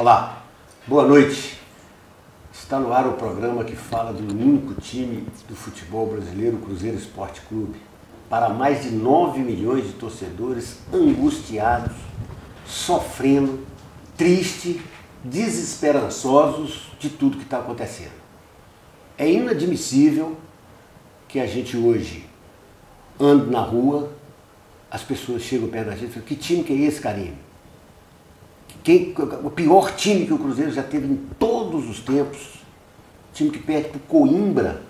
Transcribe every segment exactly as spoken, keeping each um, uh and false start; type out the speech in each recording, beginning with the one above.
Olá, boa noite. Está no ar o programa que fala do único time do futebol brasileiro, o Cruzeiro Esporte Clube, para mais de nove milhões de torcedores angustiados, sofrendo, tristes, desesperançosos de tudo que está acontecendo. É inadmissível que a gente hoje ande na rua, as pessoas chegam perto da gente e falam: que time que é esse, carinho? Quem, o pior time que o Cruzeiro já teve em todos os tempos, time que perde para o Coimbra,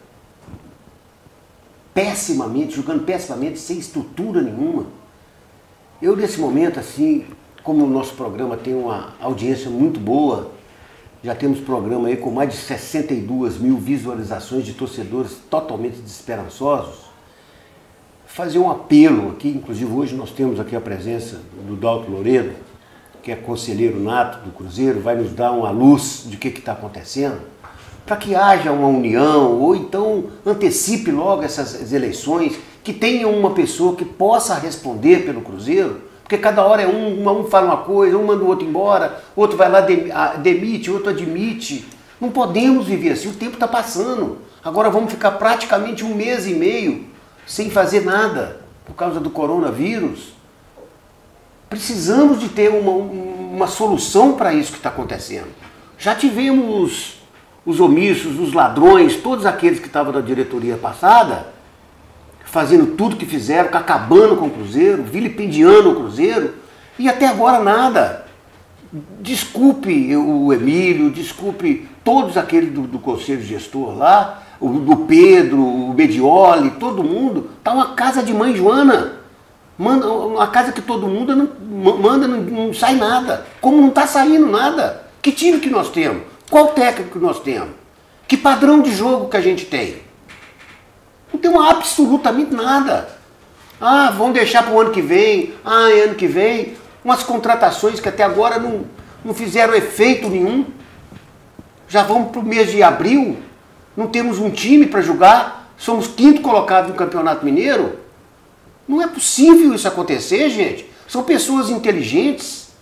pessimamente, jogando pessimamente, sem estrutura nenhuma. Eu, nesse momento, assim, como o nosso programa tem uma audiência muito boa, já temos programa aí com mais de sessenta e duas mil visualizações de torcedores totalmente desesperançosos, fazer um apelo aqui, inclusive hoje nós temos aqui a presença do Dalton Loredo, que é conselheiro nato do Cruzeiro, vai nos dar uma luz de o que está acontecendo, para que haja uma união, ou então antecipe logo essas eleições, que tenha uma pessoa que possa responder pelo Cruzeiro, porque cada hora é um, um fala uma coisa, um manda o outro embora, outro vai lá, demite, outro admite. Não podemos viver assim, o tempo está passando. Agora vamos ficar praticamente um mês e meio sem fazer nada, por causa do coronavírus. Precisamos de ter uma, uma solução para isso que está acontecendo. Já tivemos os omissos, os ladrões, todos aqueles que estavam na diretoria passada, fazendo tudo que fizeram, acabando com o Cruzeiro, vilipendiando o Cruzeiro, e até agora nada. Desculpe o Emílio, desculpe todos aqueles do, do conselho gestor lá, o do Pedro, o Medioli, todo mundo. Está uma casa de mãe Joana. Manda, uma casa que todo mundo não, manda, não, não sai nada. Como não está saindo nada? Que time que nós temos? Qual técnico que nós temos? Que padrão de jogo que a gente tem? Não tem uma, absolutamente nada. Ah, vamos deixar para o ano que vem. Ah, é ano que vem. Umas contratações que até agora não, não fizeram efeito nenhum. Já vamos para o mês de abril. Não temos um time para jogar. Somos quinto colocado no Campeonato Mineiro. Não é possível isso acontecer, gente. São pessoas inteligentes.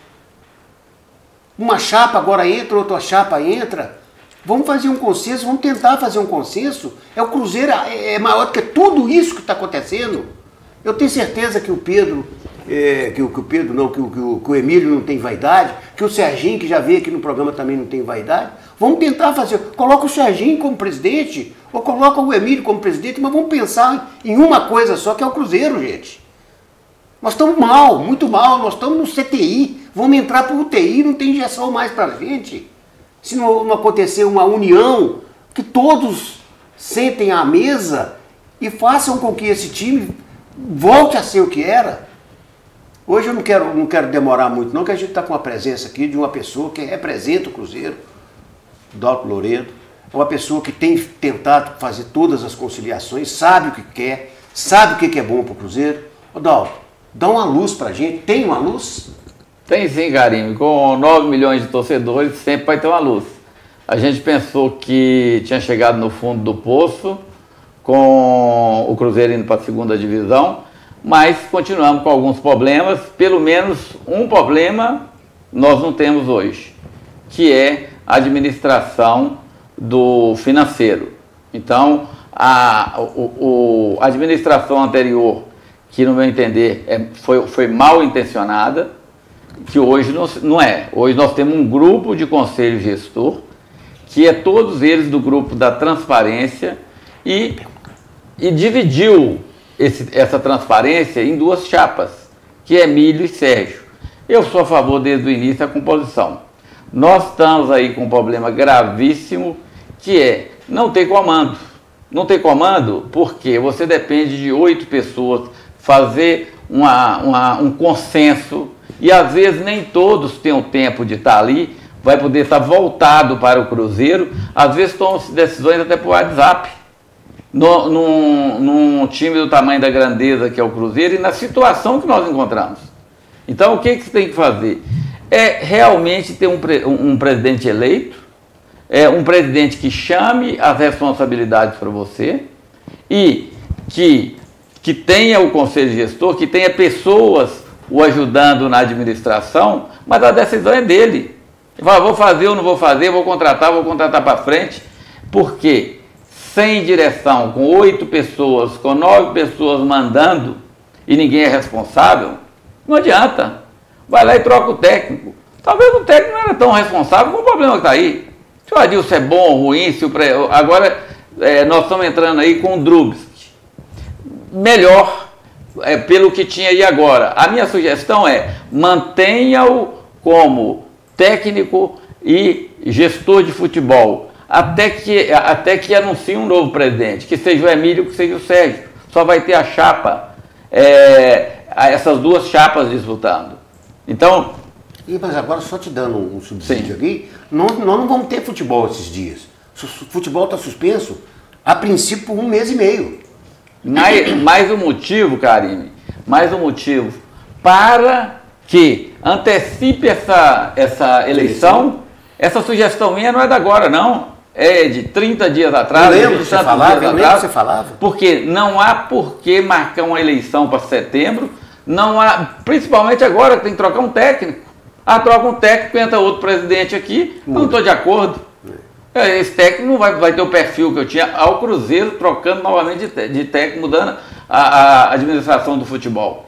Uma chapa agora entra, outra chapa entra. Vamos fazer um consenso, vamos tentar fazer um consenso. É o Cruzeiro, é maior do que tudo isso que está acontecendo. Eu tenho certeza que o Pedro, é, que, o, que o Pedro não, que o, que, o, que o Emílio não tem vaidade, que o Serginho, que já veio aqui no programa, também não tem vaidade. Vamos tentar fazer. Coloca o Serginho como presidente, ou coloca o Emílio como presidente, mas vamos pensar em uma coisa só, que é o Cruzeiro, gente. Nós estamos mal, muito mal, nós estamos no C T I, vamos entrar para o U T I, não tem injeção mais para a gente. Se não, não acontecer uma união, que todos sentem à mesa e façam com que esse time volte a ser o que era. Hoje eu não quero, não quero demorar muito não, que a gente está com a presença aqui de uma pessoa que representa o Cruzeiro, Dalton Loredo. É uma pessoa que tem tentado fazer todas as conciliações, sabe o que quer, sabe o que é bom para o Cruzeiro. Ô Dalton, dá uma luz para a gente. Tem uma luz? Tem sim, carinho. Com nove milhões de torcedores, sempre vai ter uma luz. A gente pensou que tinha chegado no fundo do poço, com o Cruzeiro indo para a segunda divisão, mas continuamos com alguns problemas. Pelo menos um problema nós não temos hoje, que é a administração do financeiro. Então, a, o, o, a administração anterior, que no meu entender é, foi, foi mal intencionada, que hoje não, não é. Hoje nós temos um grupo de conselho gestor, que é todos eles do grupo da transparência, e, e dividiu esse, essa transparência em duas chapas, que é Emílio e Sérgio. Eu sou a favor desde o início da composição. Nós estamos aí com um problema gravíssimo, que é não ter comando. Não ter comando porque você depende de oito pessoas fazer uma, uma, um consenso, e às vezes nem todos têm o tempo de estar ali, vai poder estar voltado para o Cruzeiro, às vezes tomam decisões até por WhatsApp, no, num, num time do tamanho da grandeza que é o Cruzeiro e na situação que nós encontramos. Então o que, que você tem que fazer? É realmente ter um, um, um presidente eleito, é um presidente que chame as responsabilidades para você e que, que tenha o conselho gestor, que tenha pessoas o ajudando na administração, mas a decisão é dele. Ele fala, vou fazer ou não vou fazer, vou contratar, vou contratar para frente, porque sem direção, com oito pessoas, com nove pessoas mandando e ninguém é responsável, não adianta. Vai lá e troca o técnico. Talvez o técnico não era tão responsável com o problema que está aí. Se o Adilson é bom ou ruim, se o pre... agora é, nós estamos entrando aí com o Drubsky. Melhor é, pelo que tinha aí agora. A minha sugestão é, mantenha-o como técnico e gestor de futebol, até que, até que anuncie um novo presidente, que seja o Emílio, que seja o Sérgio. Só vai ter a chapa, é, essas duas chapas disputando. Então... E, mas agora, só te dando um subsídio aqui, nós, nós não vamos ter futebol esses dias. O futebol está suspenso, a princípio, por um mês e meio. Mais, mais um motivo, Karine, mais um motivo para que antecipe essa, essa eleição. Essa sugestão minha não é da agora, não. É de trinta dias atrás. Eu lembro que você falava, eu lembro que você falava. Porque não há por que marcar uma eleição para setembro. Não há, principalmente agora, que tem que trocar um técnico. Ah, troca um técnico, entra outro presidente aqui, eu não estou de acordo. Esse técnico não vai, vai ter o perfil que eu tinha ao Cruzeiro, trocando novamente de, de técnico, mudando a, a administração do futebol.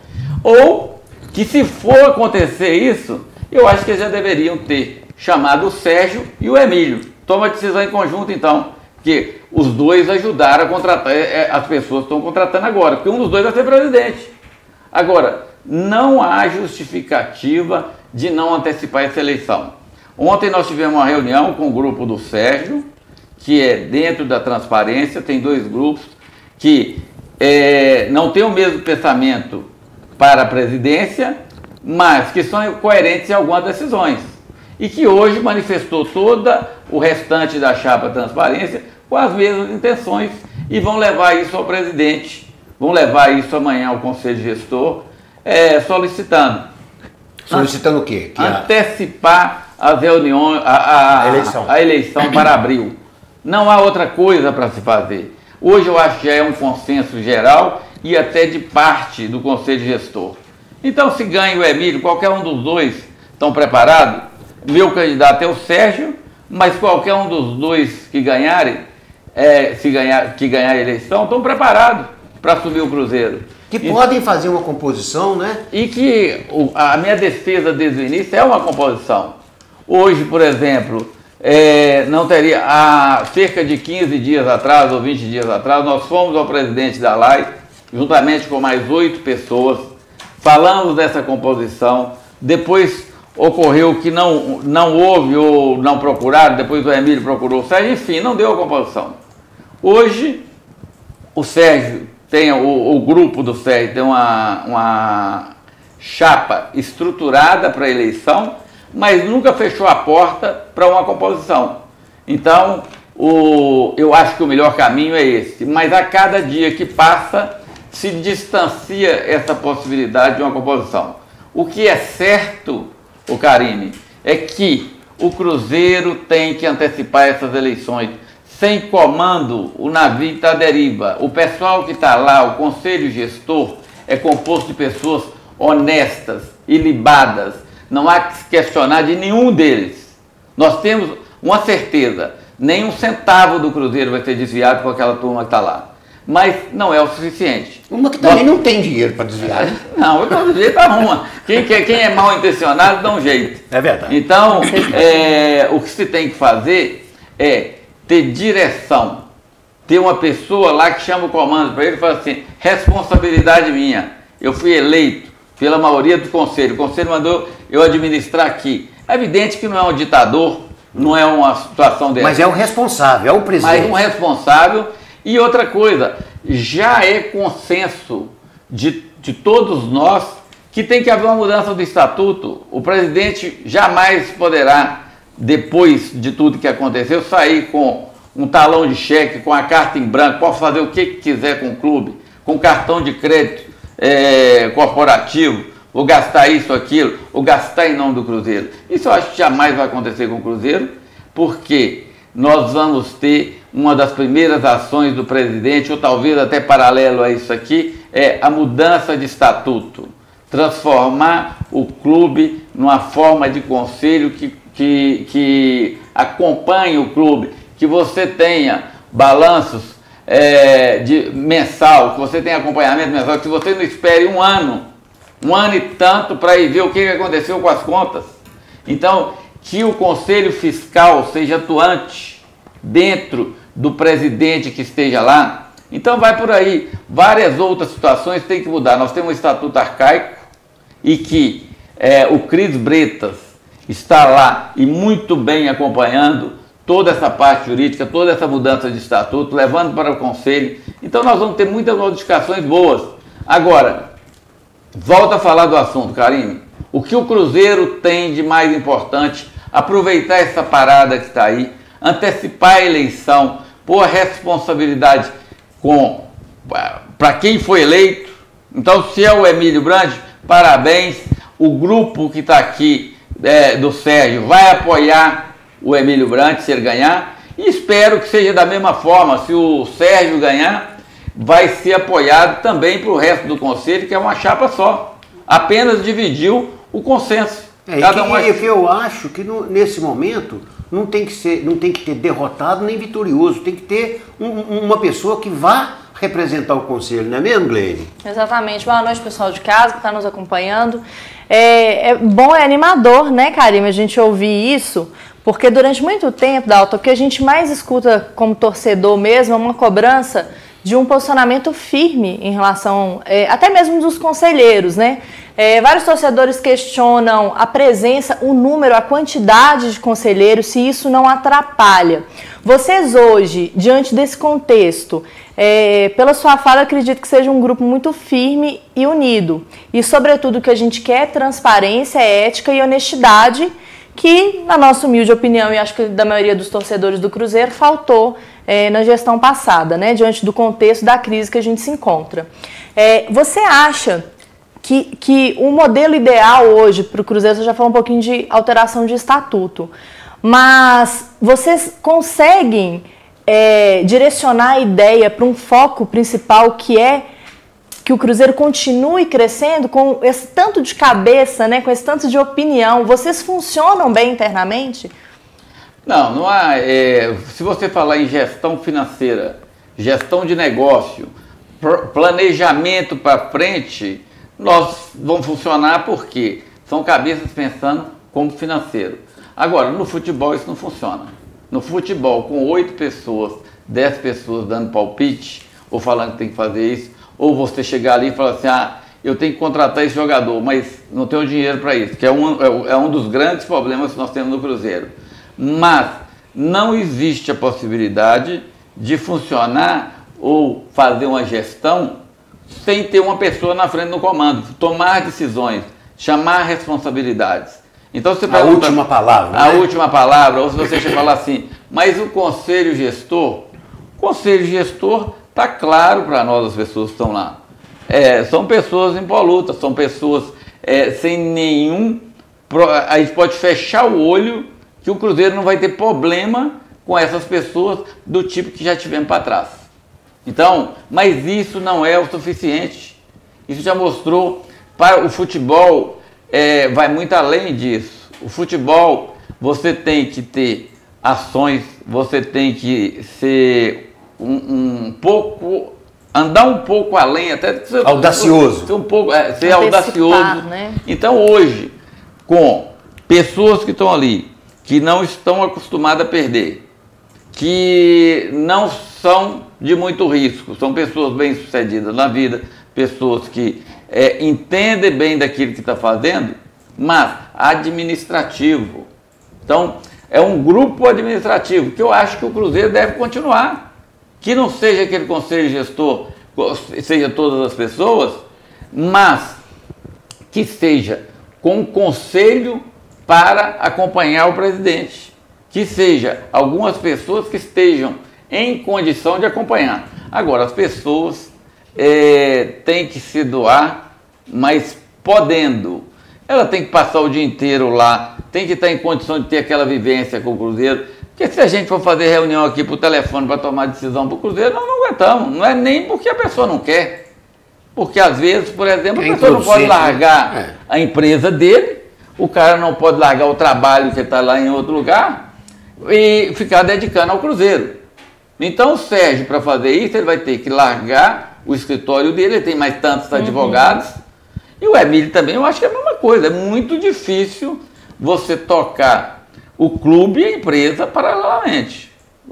Ou que, se for acontecer isso, eu acho que eles já deveriam ter chamado o Sérgio e o Emílio. Toma a decisão em conjunto, então, porque os dois ajudaram a contratar, as pessoas estão contratando agora, porque um dos dois vai ser presidente. Agora, não há justificativa de não antecipar essa eleição. Ontem nós tivemos uma reunião com o grupo do Sérgio, que é dentro da transparência, tem dois grupos que é, não têm o mesmo pensamento para a presidência, mas que são coerentes em algumas decisões. E que hoje manifestou todo o restante da chapa transparência com as mesmas intenções e vão levar isso ao presidente, vão levar isso amanhã ao Conselho Gestor, é, solicitando. Solicitando o quê? Que antecipar a... as reuniões, a, a, a, eleição. a eleição para abril. Não há outra coisa para se fazer. Hoje eu acho que já é um consenso geral e até de parte do Conselho Gestor. Então, se ganha o Emílio, qualquer um dos dois estão preparados, meu candidato é o Sérgio, mas qualquer um dos dois que ganharem, é, se ganhar, que ganhar a eleição, estão preparados para assumir o Cruzeiro. Que e, podem fazer uma composição, né? E que o, a minha defesa desde o início é uma composição. Hoje, por exemplo, é, não teria, há cerca de quinze dias atrás ou vinte dias atrás, nós fomos ao presidente da L A I, juntamente com mais oito pessoas, falamos dessa composição, depois ocorreu que não, não houve ou não procuraram, depois o Emílio procurou o Sérgio, enfim, não deu a composição. Hoje, o Sérgio tem, o, o grupo do Sérgio tem uma, uma chapa estruturada para a eleição, mas nunca fechou a porta para uma composição. Então, o, eu acho que o melhor caminho é esse, mas a cada dia que passa, se distancia essa possibilidade de uma composição. O que é certo, o Karine, é que o Cruzeiro tem que antecipar essas eleições. Sem comando, o navio está à deriva. O pessoal que está lá, o conselho gestor, é composto de pessoas honestas, ilibadas. Não há que se questionar de nenhum deles. Nós temos uma certeza, nenhum centavo do Cruzeiro vai ser desviado com aquela turma que está lá. Mas não é o suficiente. Uma que também Nós... não tem dinheiro para desviar. Não, todo jeito arruma. Quem, quer, quem é mal intencionado dá um jeito. É verdade. Então, é, o que se tem que fazer é ter direção. Ter uma pessoa lá que chama o comando para ele e fala assim, responsabilidade minha. Eu fui eleito pela maioria do conselho. O conselho mandou eu administrar aqui. É evidente que não é um ditador, não é uma situação dessa. Mas é o responsável, é o presidente. Mas um responsável. E outra coisa, já é consenso de, de todos nós que tem que haver uma mudança do estatuto. O presidente jamais poderá, depois de tudo que aconteceu, sair com um talão de cheque, com a carta em branco, pode fazer o que quiser com o clube, com cartão de crédito é, corporativo, ou gastar isso, aquilo, ou gastar em nome do Cruzeiro. Isso eu acho que jamais vai acontecer com o Cruzeiro, porque nós vamos ter uma das primeiras ações do presidente, ou talvez até paralelo a isso aqui, é a mudança de estatuto. Transformar o clube numa forma de conselho que que, que acompanhem o clube, que você tenha balanços é, de mensal, que você tenha acompanhamento mensal, que você não espere um ano, um ano e tanto para ir ver o que aconteceu com as contas. Então, que o Conselho Fiscal seja atuante dentro do presidente que esteja lá. Então vai por aí. Várias outras situações têm que mudar. Nós temos um estatuto arcaico e que é, o Cris Bretas está lá e muito bem acompanhando toda essa parte jurídica, toda essa mudança de estatuto, levando para o Conselho. Então nós vamos ter muitas modificações boas. Agora, volta a falar do assunto, Karine. O que o Cruzeiro tem de mais importante? Aproveitar essa parada que está aí, antecipar a eleição, pôr a responsabilidade com para quem foi eleito. Então, se é o Emílio Brandi, parabéns. O grupo que está aqui é, do Sérgio vai apoiar o Emílio Brandi se ele ganhar. E espero que seja da mesma forma. Se o Sérgio ganhar, vai ser apoiado também para o resto do conselho, que é uma chapa só. Apenas dividiu o consenso. É, Cada um... e que eu acho que no, nesse momento não tem, que ser, não tem que ter derrotado nem vitorioso, tem que ter um, uma pessoa que vá representar o conselho, não é mesmo, Gleide? Exatamente. Boa noite, pessoal de casa que está nos acompanhando. É, é bom, é animador, né, Karime, a gente ouvir isso, porque durante muito tempo, Dalton, o que a gente mais escuta como torcedor mesmo é uma cobrança de um posicionamento firme em relação, é, até mesmo dos conselheiros, né? É, vários torcedores questionam a presença, o número, a quantidade de conselheiros, se isso não atrapalha. Vocês hoje, diante desse contexto, é, pela sua fala, acredito que seja um grupo muito firme e unido. E, sobretudo, o que a gente quer é transparência, ética e honestidade, que, na nossa humilde opinião, e acho que da maioria dos torcedores do Cruzeiro, faltou é, na gestão passada, né, diante do contexto da crise que a gente se encontra. É, você acha que, que o modelo ideal hoje para o Cruzeiro, você já falou um pouquinho de alteração de estatuto, mas vocês conseguem é, direcionar a ideia para um foco principal, que é que o Cruzeiro continue crescendo com esse tanto de cabeça, né, com esse tanto de opinião? Vocês funcionam bem internamente? Não, não há. É, se você falar em gestão financeira, gestão de negócio, planejamento para frente, nós vamos funcionar porque são cabeças pensando como financeiro. Agora, no futebol isso não funciona. No futebol, com oito pessoas, dez pessoas dando palpite, ou falando que tem que fazer isso, ou você chegar ali e falar assim, ah, eu tenho que contratar esse jogador, mas não tenho dinheiro para isso, que é um, é um dos grandes problemas que nós temos no Cruzeiro. Mas não existe a possibilidade de funcionar ou fazer uma gestão sem ter uma pessoa na frente do comando, tomar decisões, chamar responsabilidades. Então você pergunta, a última palavra, a né? última palavra, ou se você falar assim, mas o conselho gestor, o conselho gestor está claro para nós, as pessoas que estão lá. É, são pessoas impolutas, são pessoas é, sem nenhum... A gente pode fechar o olho que o Cruzeiro não vai ter problema com essas pessoas do tipo que já tivemos para trás. Então, mas isso não é o suficiente. Isso já mostrou, para o futebol, é, vai muito além disso. O futebol, você tem que ter ações, você tem que ser um, um pouco, andar um pouco além, até ser, audacioso. Ser, um pouco, é, ser audacioso. Né? Então hoje, com pessoas que estão ali, que não estão acostumadas a perder, que não são de muito risco, são pessoas bem-sucedidas na vida, pessoas que é, entendem bem daquilo que está fazendo, mas administrativo. Então, é um grupo administrativo que eu acho que o Cruzeiro deve continuar. Que não seja aquele conselho gestor, seja todas as pessoas, mas que seja com um conselho para acompanhar o presidente. Que seja algumas pessoas que estejam em condição de acompanhar. Agora, as pessoas é, têm que se doar, mas podendo. Ela tem que passar o dia inteiro lá, tem que estar em condição de ter aquela vivência com o Cruzeiro. Porque se a gente for fazer reunião aqui por telefone para tomar decisão para o Cruzeiro, nós não aguentamos. Não é nem porque a pessoa não quer. Porque às vezes, por exemplo, a pessoa não pode largar a empresa dele, o cara não pode largar o trabalho que está lá em outro lugar e ficar dedicando ao Cruzeiro. Então o Sérgio, para fazer isso, ele vai ter que largar o escritório dele, ele tem mais tantos advogados, uhum. E o Emílio também, eu acho que é a mesma coisa, é muito difícil você tocar o clube e a empresa paralelamente.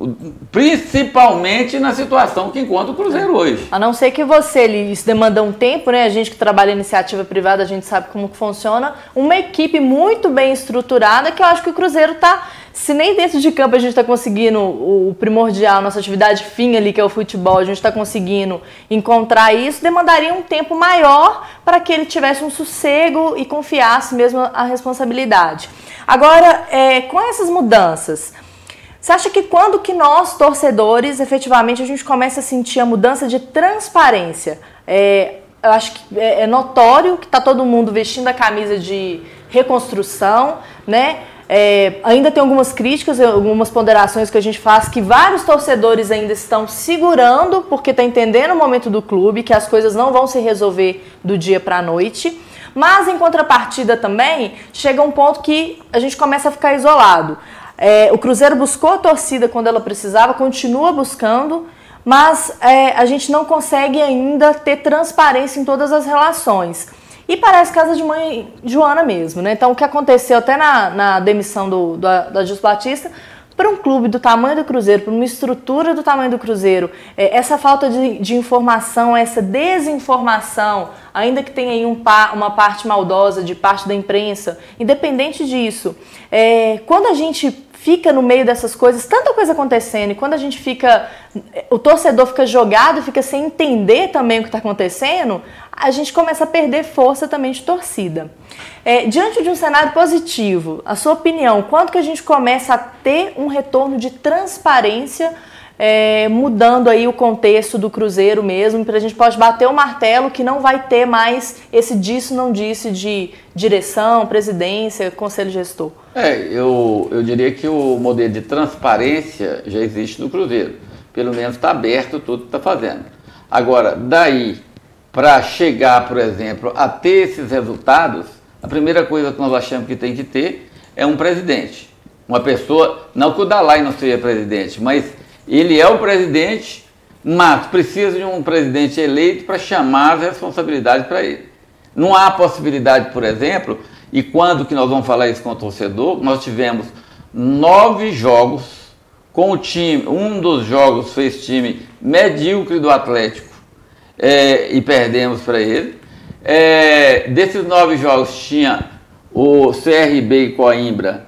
Principalmente na situação que encontra o Cruzeiro hoje. A não ser que você, isso demanda um tempo, né? A gente que trabalha em iniciativa privada, a gente sabe como que funciona. Uma equipe muito bem estruturada, que eu acho que o Cruzeiro está, se nem dentro de campo a gente está conseguindo o primordial, nossa atividade fim ali, que é o futebol, a gente está conseguindo encontrar isso, demandaria um tempo maior para que ele tivesse um sossego e confiasse mesmo a responsabilidade. Agora, é, com essas mudanças, você acha que quando que nós, torcedores, efetivamente a gente começa a sentir a mudança de transparência? É, eu acho que é, é notório que está todo mundo vestindo a camisa de reconstrução, né? É, ainda tem algumas críticas, algumas ponderações que a gente faz que vários torcedores ainda estão segurando porque está entendendo o momento do clube, que as coisas não vão se resolver do dia para a noite. Mas, em contrapartida também, chega um ponto que a gente começa a ficar isolado. É, o Cruzeiro buscou a torcida quando ela precisava, continua buscando, mas é, a gente não consegue ainda ter transparência em todas as relações. E parece casa de mãe Joana mesmo, né? Então, o que aconteceu até na, na demissão do, do, do Adilson Batista, para um clube do tamanho do Cruzeiro, para uma estrutura do tamanho do Cruzeiro, é, essa falta de, de informação, essa desinformação, ainda que tenha aí um, uma parte maldosa de parte da imprensa, independente disso, é, quando a gente fica no meio dessas coisas, tanta coisa acontecendo, e quando a gente fica, o torcedor fica jogado, fica sem entender também o que está acontecendo, a gente começa a perder força também de torcida. É, diante de um cenário positivo, a sua opinião, quando que a gente começa a ter um retorno de transparência, é, mudando aí o contexto do Cruzeiro mesmo, para a gente pode bater o martelo que não vai ter mais esse disse não disse de direção, presidência, conselho gestor? É, eu, eu diria que o modelo de transparência já existe no Cruzeiro. Pelo menos está aberto tudo que está fazendo. Agora, daí para chegar, por exemplo, a ter esses resultados, a primeira coisa que nós achamos que tem que ter é um presidente. Uma pessoa, não que o Dalai não seja presidente, mas ele é o presidente, mas precisa de um presidente eleito para chamar as responsabilidades para ele. Não há possibilidade, por exemplo, e quando que nós vamos falar isso com o torcedor, nós tivemos nove jogos com o time, um dos jogos fez time medíocre do Atlético é, e perdemos para ele. É, desses nove jogos tinha o C R B e Coimbra,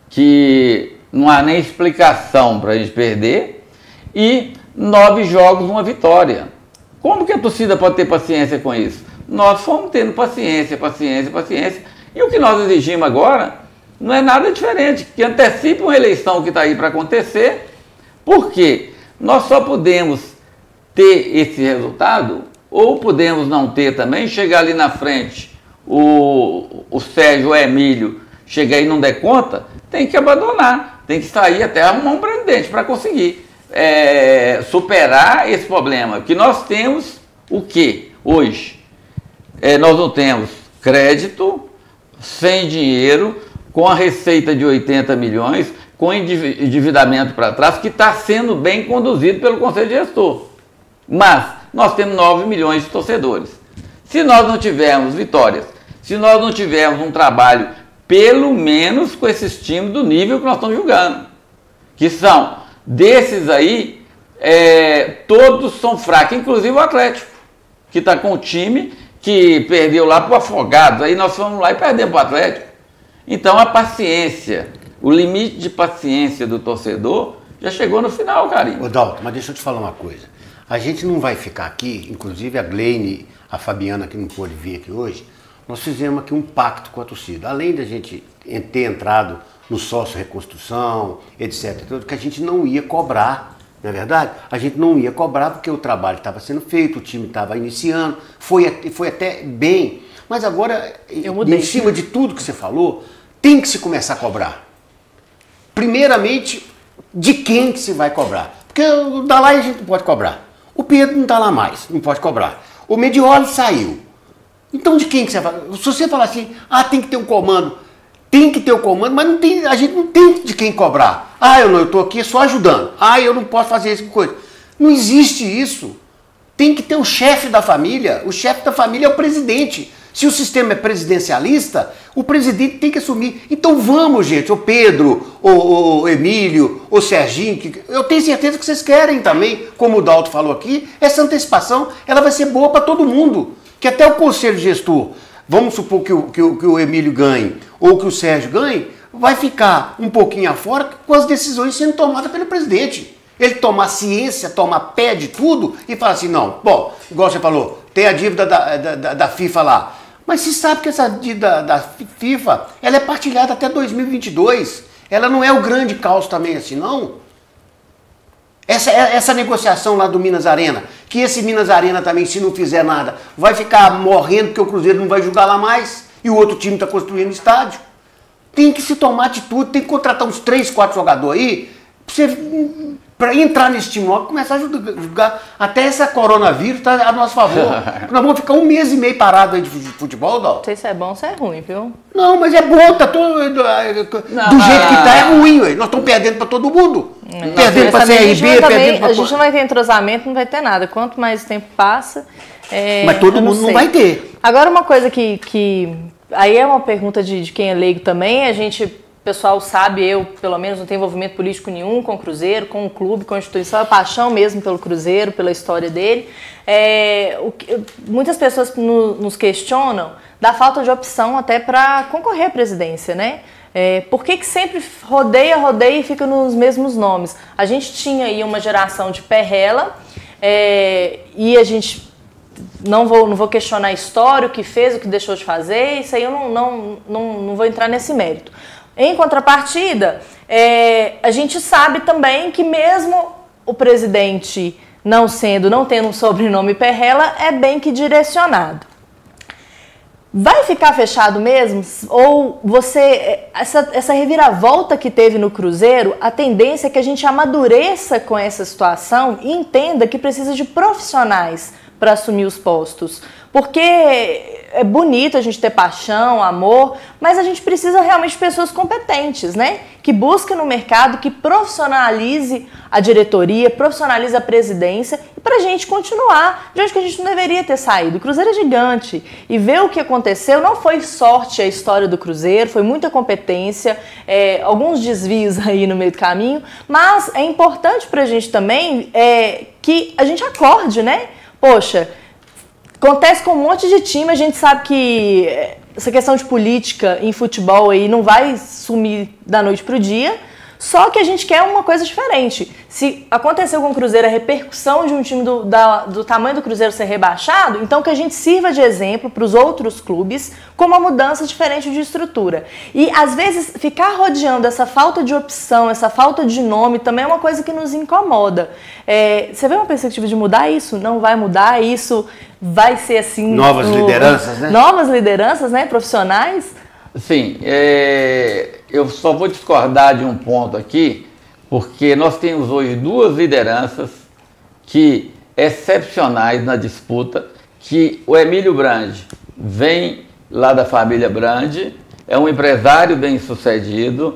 que não há nem explicação para a gente perder, e nove jogos, uma vitória. Como que a torcida pode ter paciência com isso? Nós fomos tendo paciência, paciência, paciência, e o que nós exigimos agora não é nada diferente, que antecipe uma eleição que está aí para acontecer, porque nós só podemos ter esse resultado, ou podemos não ter também, chegar ali na frente, o, o Sérgio, o Emílio, chegar e não der conta, tem que abandonar, tem que sair até arrumar um presidente para conseguir é, superar esse problema. Que nós temos o que hoje? É, nós não temos crédito, sem dinheiro, com a receita de oitenta milhões, com endividamento para trás, que está sendo bem conduzido pelo Conselho Gestor. Mas nós temos nove milhões de torcedores. Se nós não tivermos vitórias, se nós não tivermos um trabalho, pelo menos com esses times do nível que nós estamos julgando, que são, desses aí, é, todos são fracos, inclusive o Atlético, que está com o time que perdeu lá para o Afogados, aí nós fomos lá e perdemos para o Atlético. Então a paciência, o limite de paciência do torcedor já chegou no final, carinho. Ô Dalton, mas deixa eu te falar uma coisa. A gente não vai ficar aqui, inclusive a Gleine, a Fabiana que não pôde vir aqui hoje, nós fizemos aqui um pacto com a torcida. Além da gente ter entrado no sócio reconstrução, etcétera, que a gente não ia cobrar, não é verdade? A gente não ia cobrar porque o trabalho estava sendo feito, o time estava iniciando, foi, foi até bem. Mas agora, em cima de tudo que você falou, tem que se começar a cobrar. Primeiramente, de quem que se vai cobrar? Porque o Dalai a gente não pode cobrar. O Pedro não está lá mais, não pode cobrar. O Medioli saiu. Então de quem que você vai? Se você falar assim, ah, tem que ter um comando. tem que ter o comando, mas não tem, a gente não tem de quem cobrar. Ah, eu não, eu estou aqui só ajudando. Ah, eu não posso fazer essa coisa. Não existe isso. Tem que ter o chefe da família. O chefe da família é o presidente. Se o sistema é presidencialista, o presidente tem que assumir. Então vamos, gente, o Pedro, o, o Emílio, o Serginho, que eu tenho certeza que vocês querem também, como o Dalto falou aqui, essa antecipação ela vai ser boa para todo mundo. Que até o conselho gestor, vamos supor que o, que, o, que o Emílio ganhe ou que o Sérgio ganhe, vai ficar um pouquinho afora com as decisões sendo tomadas pelo presidente. Ele tomar ciência, tomar pé de tudo e falar assim, não, bom, igual você falou, tem a dívida da, da, da FIFA lá. Mas se sabe que essa dívida da FIFA, ela é partilhada até dois mil e vinte e dois. Ela não é o grande caos também assim, não. Essa, essa negociação lá do Minas Arena, que esse Minas Arena também, se não fizer nada, vai ficar morrendo porque o Cruzeiro não vai jogar lá mais e o outro time está construindo estádio. Tem que se tomar atitude, tem que contratar uns três, quatro jogadores aí, para entrar nesse time logo, começar a jogar. Até essa coronavírus está a nosso favor. Nós vamos ficar um mês e meio parado aí de futebol, não? Não sei se é bom ou se é ruim, viu? Não, mas é bom, tá todo, do não, jeito que tá é ruim, ué. Nós estamos perdendo para todo mundo. Não, perdendo para a C R B, perdendo para... A gente não vai ter entrosamento, não vai ter nada. Quanto mais tempo passa... É, mas todo mundo não, não vai ter. Agora uma coisa que... que aí é uma pergunta de, de quem é leigo também, a gente... O pessoal sabe, eu, pelo menos, não tenho envolvimento político nenhum com o Cruzeiro, com o clube, com a instituição, é paixão mesmo pelo Cruzeiro, pela história dele. É, o, muitas pessoas no, nos questionam da falta de opção até para concorrer à presidência, né? É, por que que sempre rodeia, rodeia e fica nos mesmos nomes? A gente tinha aí uma geração de Perrella, é, e a gente... Não vou, não vou questionar a história, o que fez, o que deixou de fazer, isso aí eu não, não, não, não vou entrar nesse mérito. Em contrapartida, é, a gente sabe também que mesmo o presidente não sendo, não tendo um sobrenome Perrella, é bem que direcionado. Vai ficar fechado mesmo? Ou você, essa, essa reviravolta que teve no Cruzeiro, a tendência é que a gente amadureça com essa situação e entenda que precisa de profissionais para assumir os postos. Porque é bonito a gente ter paixão, amor, mas a gente precisa realmente de pessoas competentes, né? Que busquem no mercado, que profissionalize a diretoria, profissionalize a presidência e para a gente continuar de onde que a gente não deveria ter saído. O Cruzeiro é gigante e ver o que aconteceu não foi sorte a história do Cruzeiro, foi muita competência, é, alguns desvios aí no meio do caminho, mas é importante para a gente também é, que a gente acorde, né? Poxa, acontece com um monte de time, a gente sabe que essa questão de política em futebol aí não vai sumir da noite para o dia, só que a gente quer uma coisa diferente. Se aconteceu com o Cruzeiro a repercussão de um time do, da, do tamanho do Cruzeiro ser rebaixado, então que a gente sirva de exemplo para os outros clubes com uma mudança diferente de estrutura. E às vezes ficar rodeando essa falta de opção, essa falta de nome também é uma coisa que nos incomoda. É, você vê uma perspectiva de mudar isso? Não vai mudar isso? Vai ser assim... Novas no, lideranças, né? Novas lideranças, né? Profissionais? Sim, é, eu só vou discordar de um ponto aqui, porque nós temos hoje duas lideranças que excepcionais na disputa, que o Emílio Brandi vem lá da família Brandi, é um empresário bem-sucedido,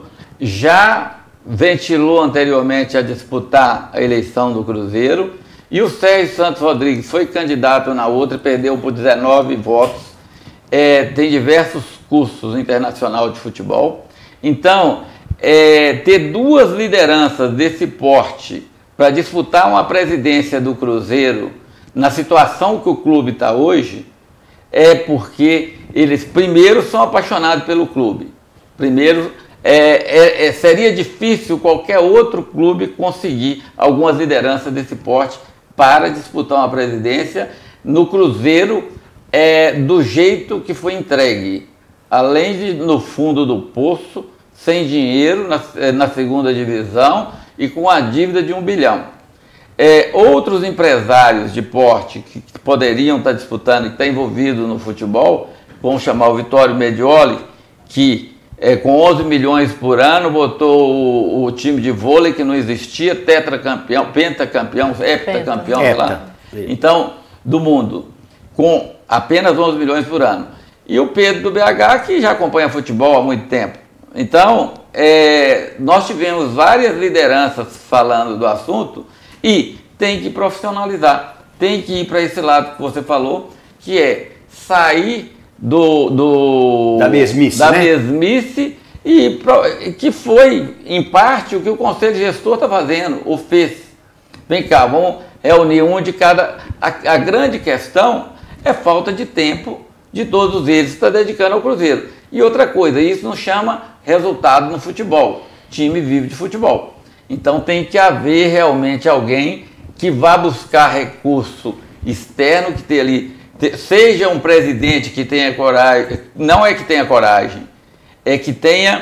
já ventilou anteriormente a disputar a eleição do Cruzeiro, e o Sérgio Santos Rodrigues foi candidato na outra, perdeu por dezenove votos, é, tem diversos cursos internacional de futebol. Então, é, ter duas lideranças desse porte para disputar uma presidência do Cruzeiro na situação que o clube está hoje, é porque eles primeiro são apaixonados pelo clube. Primeiro, é, é, é, seria difícil qualquer outro clube conseguir algumas lideranças desse porte para disputar uma presidência no Cruzeiro, é, do jeito que foi entregue. Além de no fundo do poço, sem dinheiro, na, na segunda divisão e com a dívida de um bilhão. É, outros empresários de porte que poderiam estar disputando e que estão envolvidos no futebol, vamos chamar o Vittorio Medioli, que é, com onze milhões por ano botou o, o time de vôlei que não existia, tetracampeão, pentacampeão, heptacampeão, sei lá. Então, do mundo, com apenas onze milhões por ano. E o Pedro do B H, que já acompanha futebol há muito tempo. Então, é, nós tivemos várias lideranças falando do assunto e tem que profissionalizar, tem que ir para esse lado que você falou, que é sair do, do da mesmice, da né? mesmice e que foi, em parte, o que o Conselho Gestor está fazendo, ou fez. Vem cá, vamos reunir um de cada... A, a grande questão é falta de tempo de todos eles que estão dedicando ao Cruzeiro. E outra coisa, isso não chama resultado no futebol. Time vive de futebol. Então tem que haver realmente alguém que vá buscar recurso externo, que tenha ali, seja um presidente que tenha coragem, não é que tenha coragem, é que tenha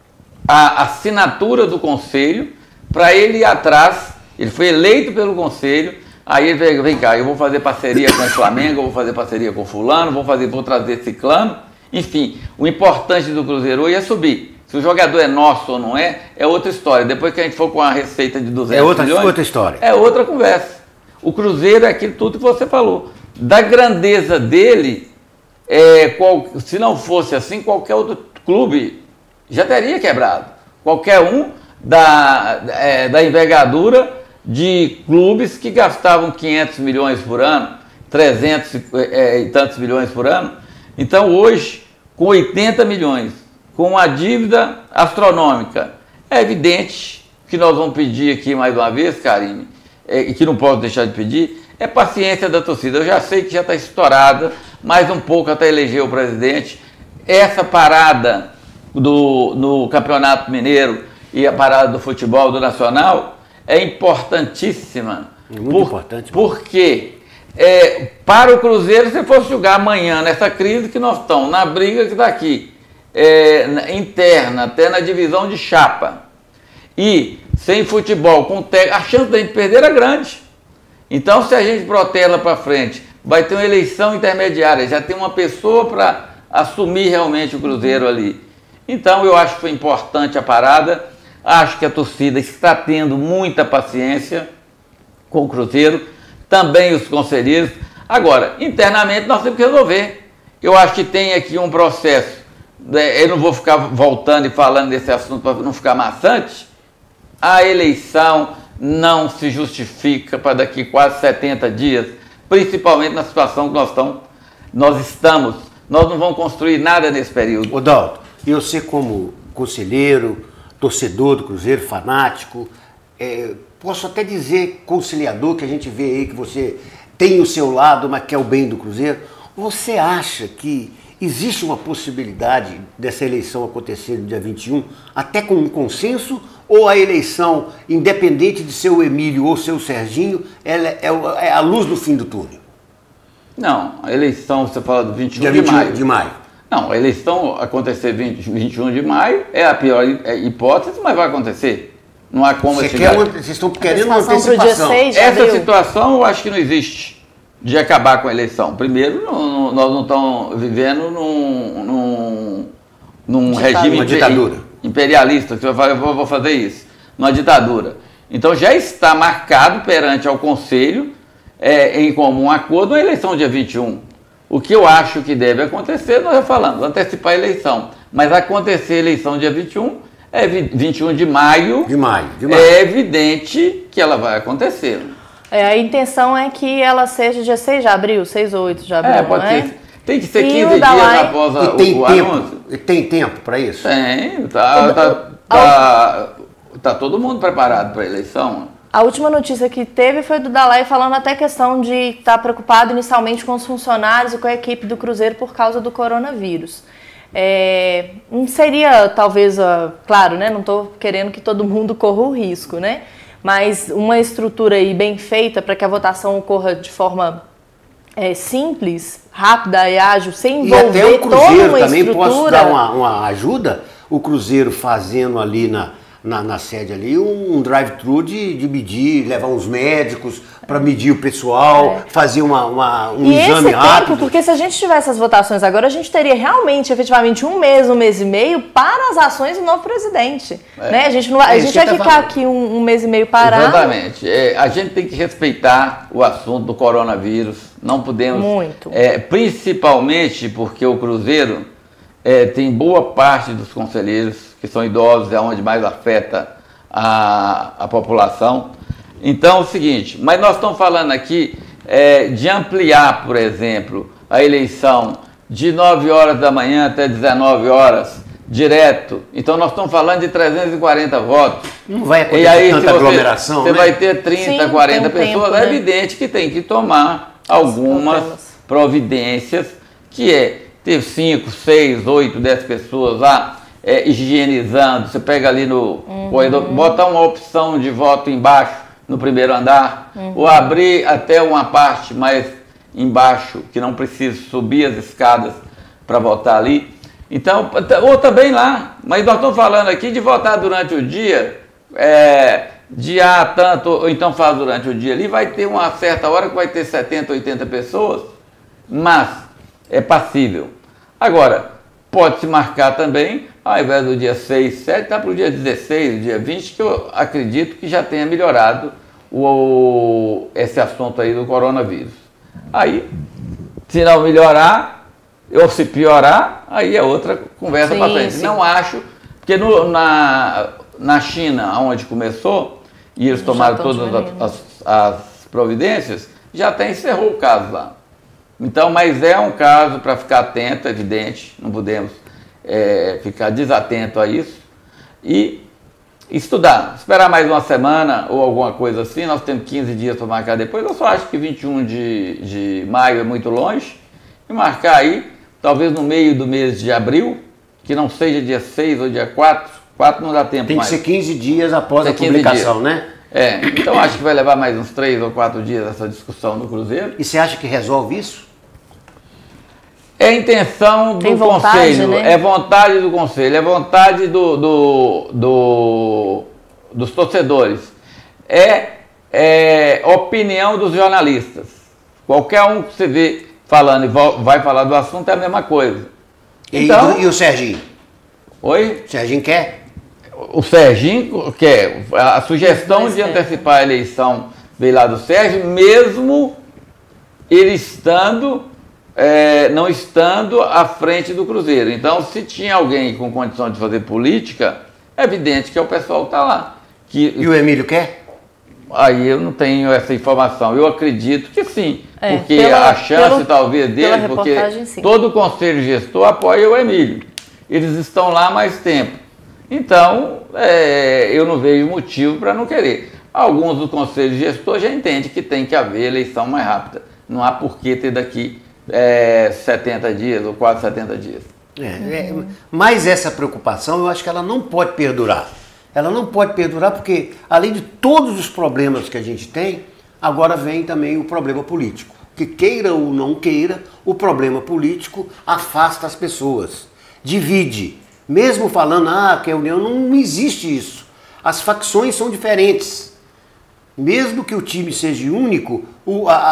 a assinatura do conselho para ele ir atrás. Ele foi eleito pelo conselho, aí ele vem, vem cá, eu vou fazer parceria com o Flamengo, eu vou fazer parceria com o fulano, vou, fazer, vou trazer ciclano. Enfim, o importante do Cruzeiro hoje é subir. Se o jogador é nosso ou não é, é outra história. Depois que a gente for com a receita de duzentos é outra, milhões, outra história. É outra conversa. O Cruzeiro é aquilo tudo que você falou. Da grandeza dele, é, qual, se não fosse assim, qualquer outro clube já teria quebrado. Qualquer um da, é, da envergadura de clubes que gastavam quinhentos milhões por ano, trezentos é, e tantos milhões por ano. Então hoje, com oitenta milhões, com uma dívida astronômica, é evidente que nós vamos pedir aqui mais uma vez, Karine, é, e que não posso deixar de pedir, é paciência da torcida. Eu já sei que já está estourada, mais um pouco até eleger o presidente. Essa parada do, no Campeonato Mineiro e a parada do futebol do Nacional é importantíssima. É muito por, importante. Porque é, para o Cruzeiro, se fosse jogar amanhã nessa crise que nós estamos, na briga que está aqui, é, interna, até na divisão de chapa, e sem futebol, com te... a chance da gente perder é grande. Então, se a gente protela para frente, vai ter uma eleição intermediária, já tem uma pessoa para assumir realmente o Cruzeiro ali. Então, eu acho que foi importante a parada, acho que a torcida está tendo muita paciência com o Cruzeiro, também os conselheiros. Agora, internamente, nós temos que resolver. Eu acho que tem aqui um processo, eu não vou ficar voltando e falando desse assunto para não ficar maçante. A eleição não se justifica para daqui quase setenta dias, principalmente na situação que nós estamos. Nós estamos, nós não vamos construir nada nesse período. Odalto, eu sei como conselheiro, torcedor do Cruzeiro, fanático, é, posso até dizer conciliador, que a gente vê aí que você tem o seu lado, mas quer o bem do Cruzeiro. Você acha que existe uma possibilidade dessa eleição acontecer no dia vinte e um, até com um consenso, ou a eleição, independente de ser o Emílio ou ser o Serginho, ela é, é a luz do fim do túnel? Não, a eleição, você fala do vinte e um dia de vinte e um maio. de maio. Não, a eleição acontecer vinte, vinte e um de maio é a pior hipótese, mas vai acontecer. Não há como... Você chegar... quer uma, vocês estão querendo uma antecipação pro dia seis de Essa abril. situação eu acho que não existe, de acabar com a eleição. Primeiro, não, não, nós não estamos vivendo num, num, num regime uma ditadura imperialista, que eu vou, vou fazer isso, numa ditadura. Então já está marcado perante ao Conselho, é, em comum acordo, a eleição dia vinte e um. O que eu acho que deve acontecer, nós já falamos, antecipar a eleição. Mas acontecer a eleição dia vinte e um, é vinte e um de maio, de maio, de maio. É evidente que ela vai acontecer. É, a intenção é que ela seja dia seis de abril, seis ou oito de abril, É, pode não é? ser. Tem que ser E quinze o dias Dalai- após a, E tem o, o tempo, anúncio. e tem tempo para isso? Tem, tá, tá, tá, tá todo mundo preparado para a eleição. A última notícia que teve foi do Dalai falando até questão de estar preocupado inicialmente com os funcionários e com a equipe do Cruzeiro por causa do coronavírus. É, não seria, talvez, uh, claro, né? Não estou querendo que todo mundo corra o risco, né? Mas uma estrutura aí bem feita para que a votação ocorra de forma é, simples, rápida e ágil, sem E até envolver o toda Cruzeiro uma também, estrutura. posso dar uma, uma ajuda? O Cruzeiro fazendo ali na, na, na sede ali um, um drive-thru de, de medir, levar uns médicos para medir o pessoal, É. fazer uma, uma, um E exame esse rápido. tempo, porque se a gente tivesse as votações agora, a gente teria realmente, efetivamente, um mês, um mês e meio para as ações do novo presidente. É. Né? A gente, não, a É isso gente que vai ele tá ficar falando. aqui um, um mês e meio parado. Exatamente. É, a gente tem que respeitar o assunto do coronavírus. Não podemos... Muito. É, principalmente porque o Cruzeiro é, tem boa parte dos conselheiros que são idosos, é onde mais afeta a, a população. Então é o seguinte, mas nós estamos falando aqui é, de ampliar, por exemplo, a eleição de nove horas da manhã até dezenove horas, direto. Então nós estamos falando de trezentos e quarenta votos. Não vai acontecer e aí, tanta você, aglomeração, você né? vai ter trinta, Sim, quarenta um pessoas, tempo, é né? evidente que tem que tomar algumas Cautela. providências, que é ter cinco, seis, oito, dez pessoas lá é, higienizando. Você pega ali no Uhum. corredor, botar uma opção de voto embaixo, no primeiro andar, Uhum. ou abrir até uma parte mais embaixo, que não precisa subir as escadas para votar ali. Então, ou também lá, mas nós estamos falando aqui de votar durante o dia, é, de A tanto, ou então faz durante o dia ali, vai ter uma certa hora que vai ter setenta, oitenta pessoas, mas é passível. Agora, pode-se marcar também, ao invés do dia seis, sete, tá para o dia dezesseis, dia vinte, que eu acredito que já tenha melhorado o, esse assunto aí do coronavírus. Aí, se não melhorar, ou se piorar, aí é outra conversa para frente. Sim. Não acho, porque no, na, na China, onde começou, e eles Já tomaram estão todas diminuindo. as, as, as providências, já até encerrou o caso lá. Então, mas é um caso para ficar atento, evidente, não podemos é, ficar desatento a isso. E estudar, esperar mais uma semana ou alguma coisa assim, nós temos quinze dias para marcar depois. Eu só acho que vinte e um de, de maio é muito longe. E marcar aí, talvez no meio do mês de abril, que não seja dia seis ou dia quatro, quatro não dá tempo Tem que mais. ser quinze dias após Tem a quinze publicação, dias. né? É, então acho que vai levar mais uns três ou quatro dias essa discussão do Cruzeiro. E você acha que resolve isso? É a intenção do Tem vontade, Conselho, né? é vontade do Conselho, é vontade do, do, do- dos torcedores, é, é opinião dos jornalistas. Qualquer um que você vê falando e vo- vai falar do assunto é a mesma coisa. E, Então, e o Serginho? oi? O Serginho quer? O Serginho quer, a sugestão de antecipar a eleição veio lá do Sérgio, mesmo ele estando, é, não estando à frente do Cruzeiro. Então, se tinha alguém com condição de fazer política, é evidente que é o pessoal que está lá. Que, E o Emílio quer? aí eu não tenho essa informação. Eu acredito que sim, É, porque pela- a chance pelo- talvez pela dele, porque reportagem, sim. todo o conselho gestor apoia o Emílio. Eles estão lá há mais tempo. Então, é, eu não vejo motivo para não querer. Alguns do conselho gestor já entendem que tem que haver eleição mais rápida. Não há por que ter daqui é, setenta dias ou quase setenta dias. É, é, mas essa preocupação eu acho que ela não pode perdurar. Ela não pode perdurar porque, além de todos os problemas que a gente tem, agora vem também o problema político. Que queira ou não queira, o problema político afasta as pessoas, divide. Mesmo falando ah, que a União, não existe isso. As facções são diferentes. Mesmo que o time seja único, o, a,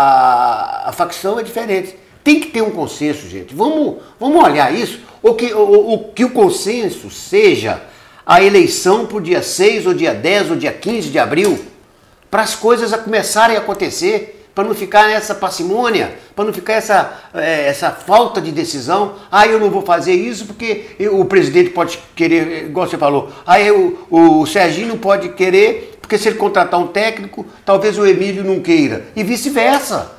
a, a facção é diferente. Tem que ter um consenso, gente. Vamos, vamos olhar isso. O que o, o que o consenso seja a eleição para o dia seis, ou dia dez, ou dia quinze de abril, para as coisas a começarem a acontecer, para não ficar nessa parcimônia, para não ficar essa, é, essa falta de decisão. Ah, eu não vou fazer isso porque eu, o presidente pode querer, igual você falou, ah, eu, o Serginho não pode querer, porque se ele contratar um técnico, talvez o Emílio não queira, e vice-versa.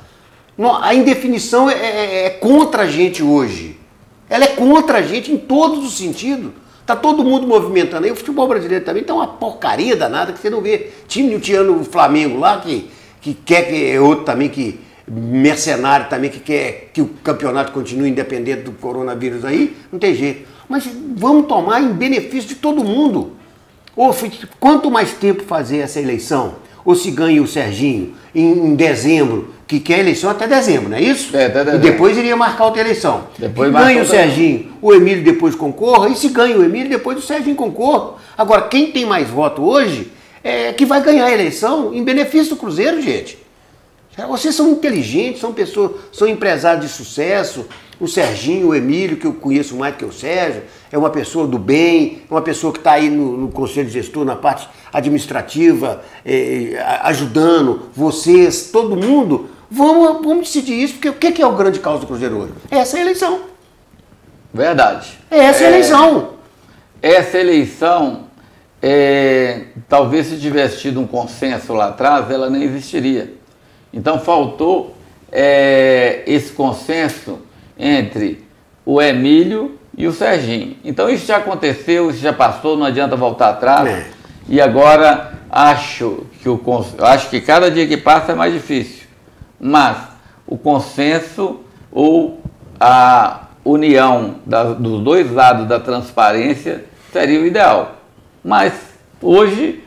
A indefinição é, é, é contra a gente hoje. Ela é contra a gente em todos os sentidos. Tá todo mundo movimentando aí. O futebol brasileiro também tá uma porcaria danada que você não vê. Time do Tiano Flamengo lá, que, que quer que é outro também, que mercenário também, que quer que o campeonato continue independente do coronavírus aí, não tem jeito. Mas vamos tomar em benefício de todo mundo. Ou quanto mais tempo fazer essa eleição, ou se ganha o Serginho em, em dezembro, que quer eleição até dezembro, não é isso? É, até dezembro. E depois iria marcar outra eleição. Depois e ganha o marca outra- Serginho, o Emílio depois concorra, e se ganha o Emílio, depois o Serginho concorra. Agora, quem tem mais voto hoje é que vai ganhar a eleição em benefício do Cruzeiro, gente. Vocês são inteligentes, são pessoas, são empresários de sucesso. O Serginho, o Emílio, que eu conheço mais que o Sérgio, é uma pessoa do bem, é uma pessoa que está aí no, no Conselho de Gestor, na parte administrativa, é, ajudando vocês, todo mundo. Vamos, vamos decidir isso, porque o que é o grande causa do Cruzeiro hoje? É essa eleição. Verdade. É essa É, eleição. essa eleição, é, talvez se tivesse tido um consenso lá atrás, ela nem existiria. Então faltou é, esse consenso entre o Emílio e o Serginho. Então isso já aconteceu, isso já passou, não adianta voltar atrás. É. E agora acho que, o, acho que cada dia que passa é mais difícil. Mas o consenso ou a união da, dos dois lados da transparência seria o ideal. Mas hoje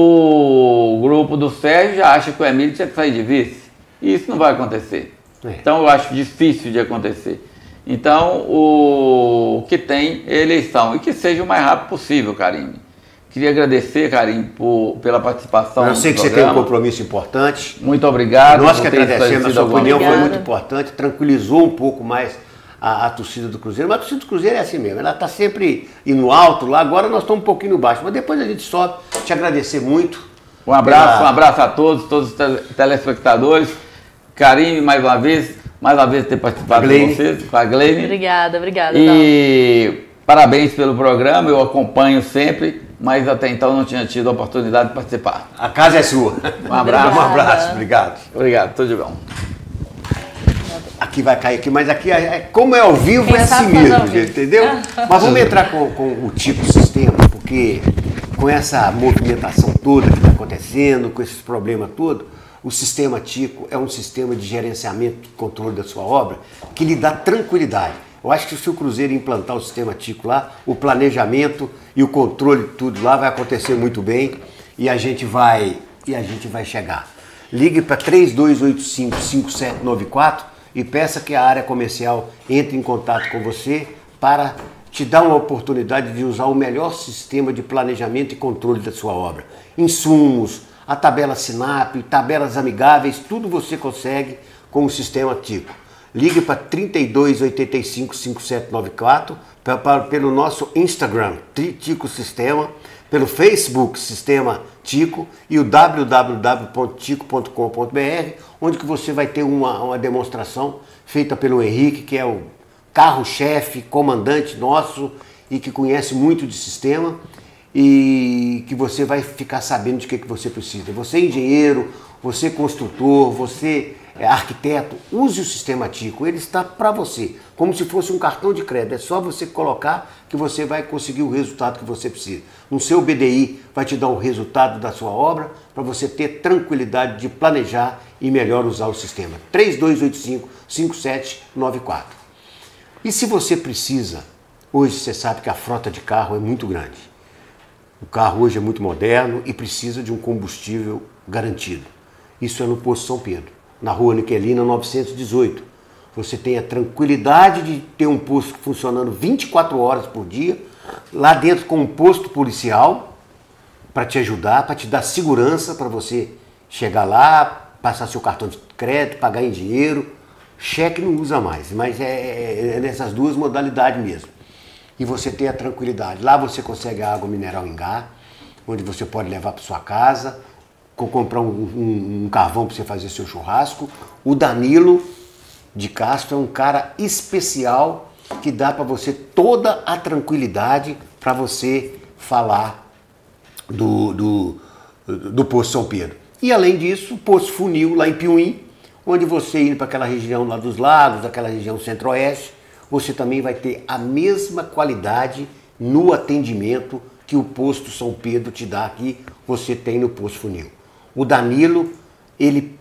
o grupo do Sérgio já acha que o Emílio tinha que sair de vice. E isso não vai acontecer. É. Então eu acho difícil de acontecer. Então o que tem é eleição. E que seja o mais rápido possível, Karime. Queria agradecer, Karime, por, pela participação. Eu sei que programa. Você tem um compromisso importante. Muito obrigado. Nós que agradecemos, a sua opinião foi muito importante, tranquilizou um pouco mais a, a torcida do Cruzeiro. Mas a torcida do Cruzeiro é assim mesmo, ela está sempre indo alto lá, agora nós estamos um pouquinho baixo, mas depois a gente sobe. Te agradecer muito. Um abraço, pela... um abraço a todos, todos os telespectadores. Karime, mais uma vez, mais uma vez ter participado com vocês, com a Gleine. Obrigada, obrigada. E então. Parabéns pelo programa, eu acompanho sempre, mas até então não tinha tido a oportunidade de participar. A casa é sua. Um abraço. Obrigada. Um abraço, obrigado. Obrigado, tudo de bom. Aqui vai cair aqui, mas aqui, é, como é ao vivo, Quem é assim mesmo, gente, entendeu? Mas vamos entrar com, com o tipo de sistema, porque com essa movimentação toda que está acontecendo, com esses problemas todos, o sistema Tico é um sistema de gerenciamento e controle da sua obra que lhe dá tranquilidade. Eu acho que se o Cruzeiro implantar o sistema Tico lá, o planejamento e o controle de tudo lá vai acontecer muito bem e a gente vai, e a gente vai chegar. Ligue para três dois oito cinco, cinco sete nove quatro e peça que a área comercial entre em contato com você para te dar uma oportunidade de usar o melhor sistema de planejamento e controle da sua obra. Insumos, a tabela Sinap, tabelas amigáveis, tudo você consegue com o sistema Tico. Ligue para trinta e dois, oitenta e cinco, cinquenta e sete noventa e quatro, pra, pra, pelo nosso Instagram, Tico Sistema, pelo Facebook Sistema Tico e o w w w ponto tico ponto com ponto b r, onde que você vai ter uma, uma demonstração feita pelo Henrique, que é o carro-chefe, comandante nosso e que conhece muito de sistema e que você vai ficar sabendo de que, que você precisa. Você é engenheiro, você é construtor, você é arquiteto, use o sistema Tico, ele está para você, como se fosse um cartão de crédito, é só você colocar que você vai conseguir o resultado que você precisa. No seu B D I vai te dar o resultado da sua obra para você ter tranquilidade de planejar e melhor usar o sistema. três dois oito cinco, cinco sete nove quatro. E se você precisa, hoje você sabe que a frota de carro é muito grande. O carro hoje é muito moderno e precisa de um combustível garantido. Isso é no Posto São Pedro, na rua Niquelina novecentos e dezoito. Você tem a tranquilidade de ter um posto funcionando vinte e quatro horas por dia, lá dentro com um posto policial para te ajudar, para te dar segurança, para você chegar lá, passar seu cartão de crédito, pagar em dinheiro. Cheque não usa mais, mas é, é nessas duas modalidades mesmo. E você tem a tranquilidade. Lá você consegue a água mineral em Gá, onde você pode levar para sua casa, comprar um, um, um carvão para você fazer seu churrasco. O Danilo de Castro é um cara especial que dá para você toda a tranquilidade para você falar do, do, do Posto São Pedro. E além disso, o Posto Funil lá em Piuí, onde você indo para aquela região lá dos lagos, aquela região centro-oeste, você também vai ter a mesma qualidade no atendimento que o Posto São Pedro te dá aqui, você tem no Posto Funil. O Danilo, ele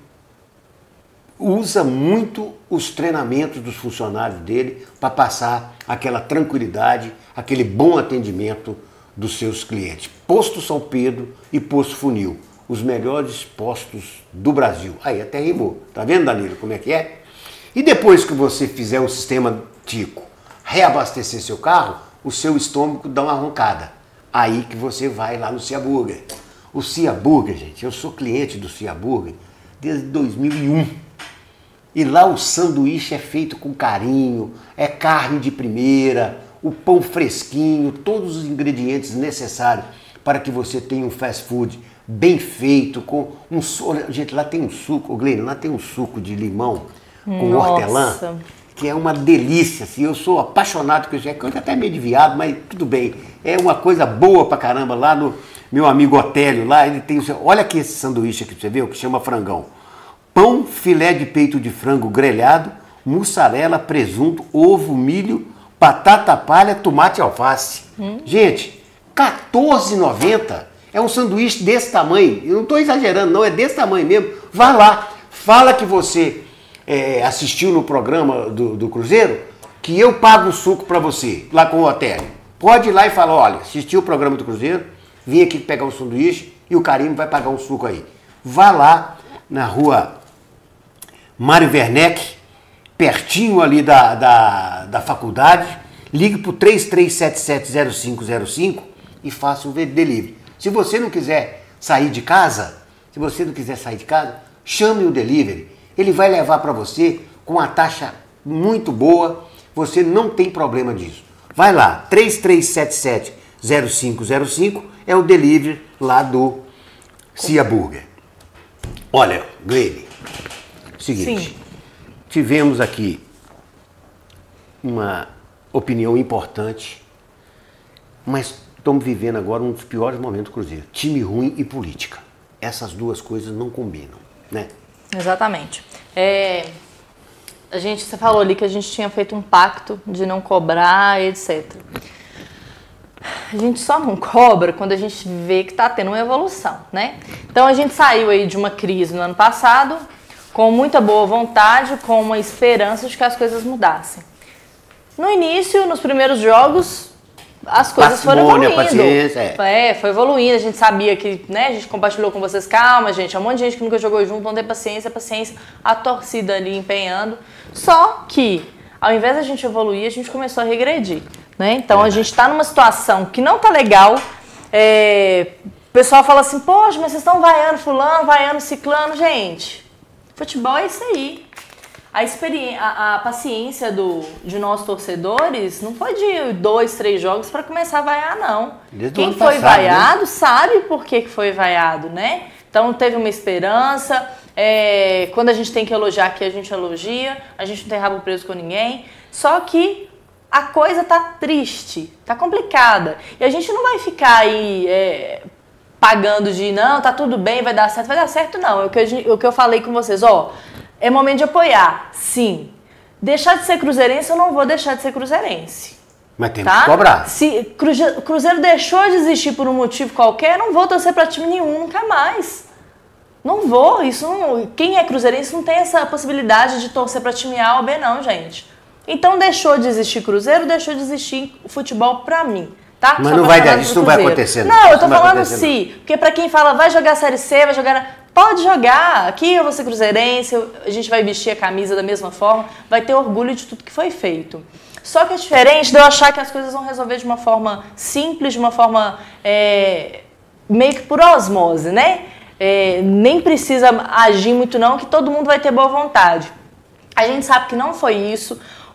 usa muito os treinamentos dos funcionários dele para passar aquela tranquilidade, aquele bom atendimento dos seus clientes. Posto São Pedro e Posto Funil, os melhores postos do Brasil. Aí até rimou. Tá vendo, Danilo, como é que é? E depois que você fizer o sistema Tico, reabastecer seu carro, o seu estômago dá uma roncada. Aí que você vai lá no Cia Burger. O Cia Burger, gente, eu sou cliente do Cia Burger desde dois mil e um. E lá o sanduíche é feito com carinho, é carne de primeira, o pão fresquinho, todos os ingredientes necessários para que você tenha um fast food bem feito, com um suco. Gente, lá tem um suco, Gleine, lá tem um suco de limão com Nossa. hortelã, que é uma delícia, assim, eu sou apaixonado por isso, é coisa até meio de viado, mas tudo bem, é uma coisa boa pra caramba, lá no meu amigo Otélio, lá ele tem o seu, olha aqui esse sanduíche aqui pra você ver, o que chama frangão, pão, filé de peito de frango grelhado, mussarela, presunto, ovo, milho, batata palha, tomate e alface. Hum. Gente, quatorze reais e noventa centavos, é um sanduíche desse tamanho, eu não estou exagerando não, é desse tamanho mesmo, vai lá, fala que você é, assistiu no programa do, do Cruzeiro, que eu pago o suco para você, lá com o Otélio. Pode ir lá e falar, olha, assistiu o programa do Cruzeiro, vim aqui pegar um sanduíche e o Carimbo vai pagar um suco aí. Vá lá na rua Mário Werneck, pertinho ali da, da, da faculdade, ligue para o três três sete sete zero cinco zero cinco e faça um delivery. Se você não quiser sair de casa, se você não quiser sair de casa, chame o delivery. Ele vai levar para você com uma taxa muito boa, você não tem problema disso. Vai lá, três três sete sete zero cinco zero cinco é o delivery lá do Cia Burger. Olha, Gleide, seguinte, Sim. tivemos aqui uma opinião importante, mas estamos vivendo agora um dos piores momentos do Cruzeiro. Time ruim e política. Essas duas coisas não combinam, né? Exatamente. É, a gente, você falou ali que a gente tinha feito um pacto de não cobrar, etcétera. A gente só não cobra quando a gente vê que está tendo uma evolução, né? Então a gente saiu aí de uma crise no ano passado com muita boa vontade, com uma esperança de que as coisas mudassem. No início, nos primeiros jogos, as coisas foram evoluindo. Paciência, é. é, foi evoluindo. A gente sabia que, né, a gente compartilhou com vocês, calma, gente, é um monte de gente que nunca jogou junto, vão ter paciência, paciência, a torcida ali empenhando. Só que, ao invés da gente evoluir, a gente começou a regredir, né? Então, é. a gente está numa situação que não tá legal. É, o pessoal fala assim, poxa, mas vocês estão vaiando fulano, vaiando ciclano. Gente, futebol é isso aí. A, a, a paciência do, de nós torcedores não foi de dois, três jogos para começar a vaiar, não. Desde Quem foi passado, vaiado né? sabe por que foi vaiado, né? Então teve uma esperança. É, quando a gente tem que elogiar aqui, a gente elogia. A gente não tem rabo preso com ninguém. Só que a coisa tá triste, tá complicada. E a gente não vai ficar aí é, pagando de não, tá tudo bem, vai dar certo. Vai dar certo não. É o que eu, o que eu falei com vocês, ó. É momento de apoiar, sim. Deixar de ser cruzeirense, eu não vou deixar de ser cruzeirense. Mas tem tá? que cobrar. Se o Cruzeiro deixou de existir por um motivo qualquer, não vou torcer para time nenhum, nunca mais. Não vou. Isso não, quem é cruzeirense não tem essa possibilidade de torcer para time A ou B, não, gente. Então deixou de existir Cruzeiro, deixou de existir o futebol para mim. Tá? Mas não vai dar, isso não vai acontecer. Não, não eu tô falando sim. Porque para quem fala, vai jogar Série C, vai jogar... Pode jogar, aqui eu vou ser cruzeirense, a gente vai vestir a camisa da mesma forma, vai ter orgulho de tudo que foi feito. Só que é diferente de eu achar que as coisas vão resolver de uma forma simples, de uma forma é, meio que por osmose, né? É, nem precisa agir muito não, que todo mundo vai ter boa vontade. A gente sabe que não foi isso.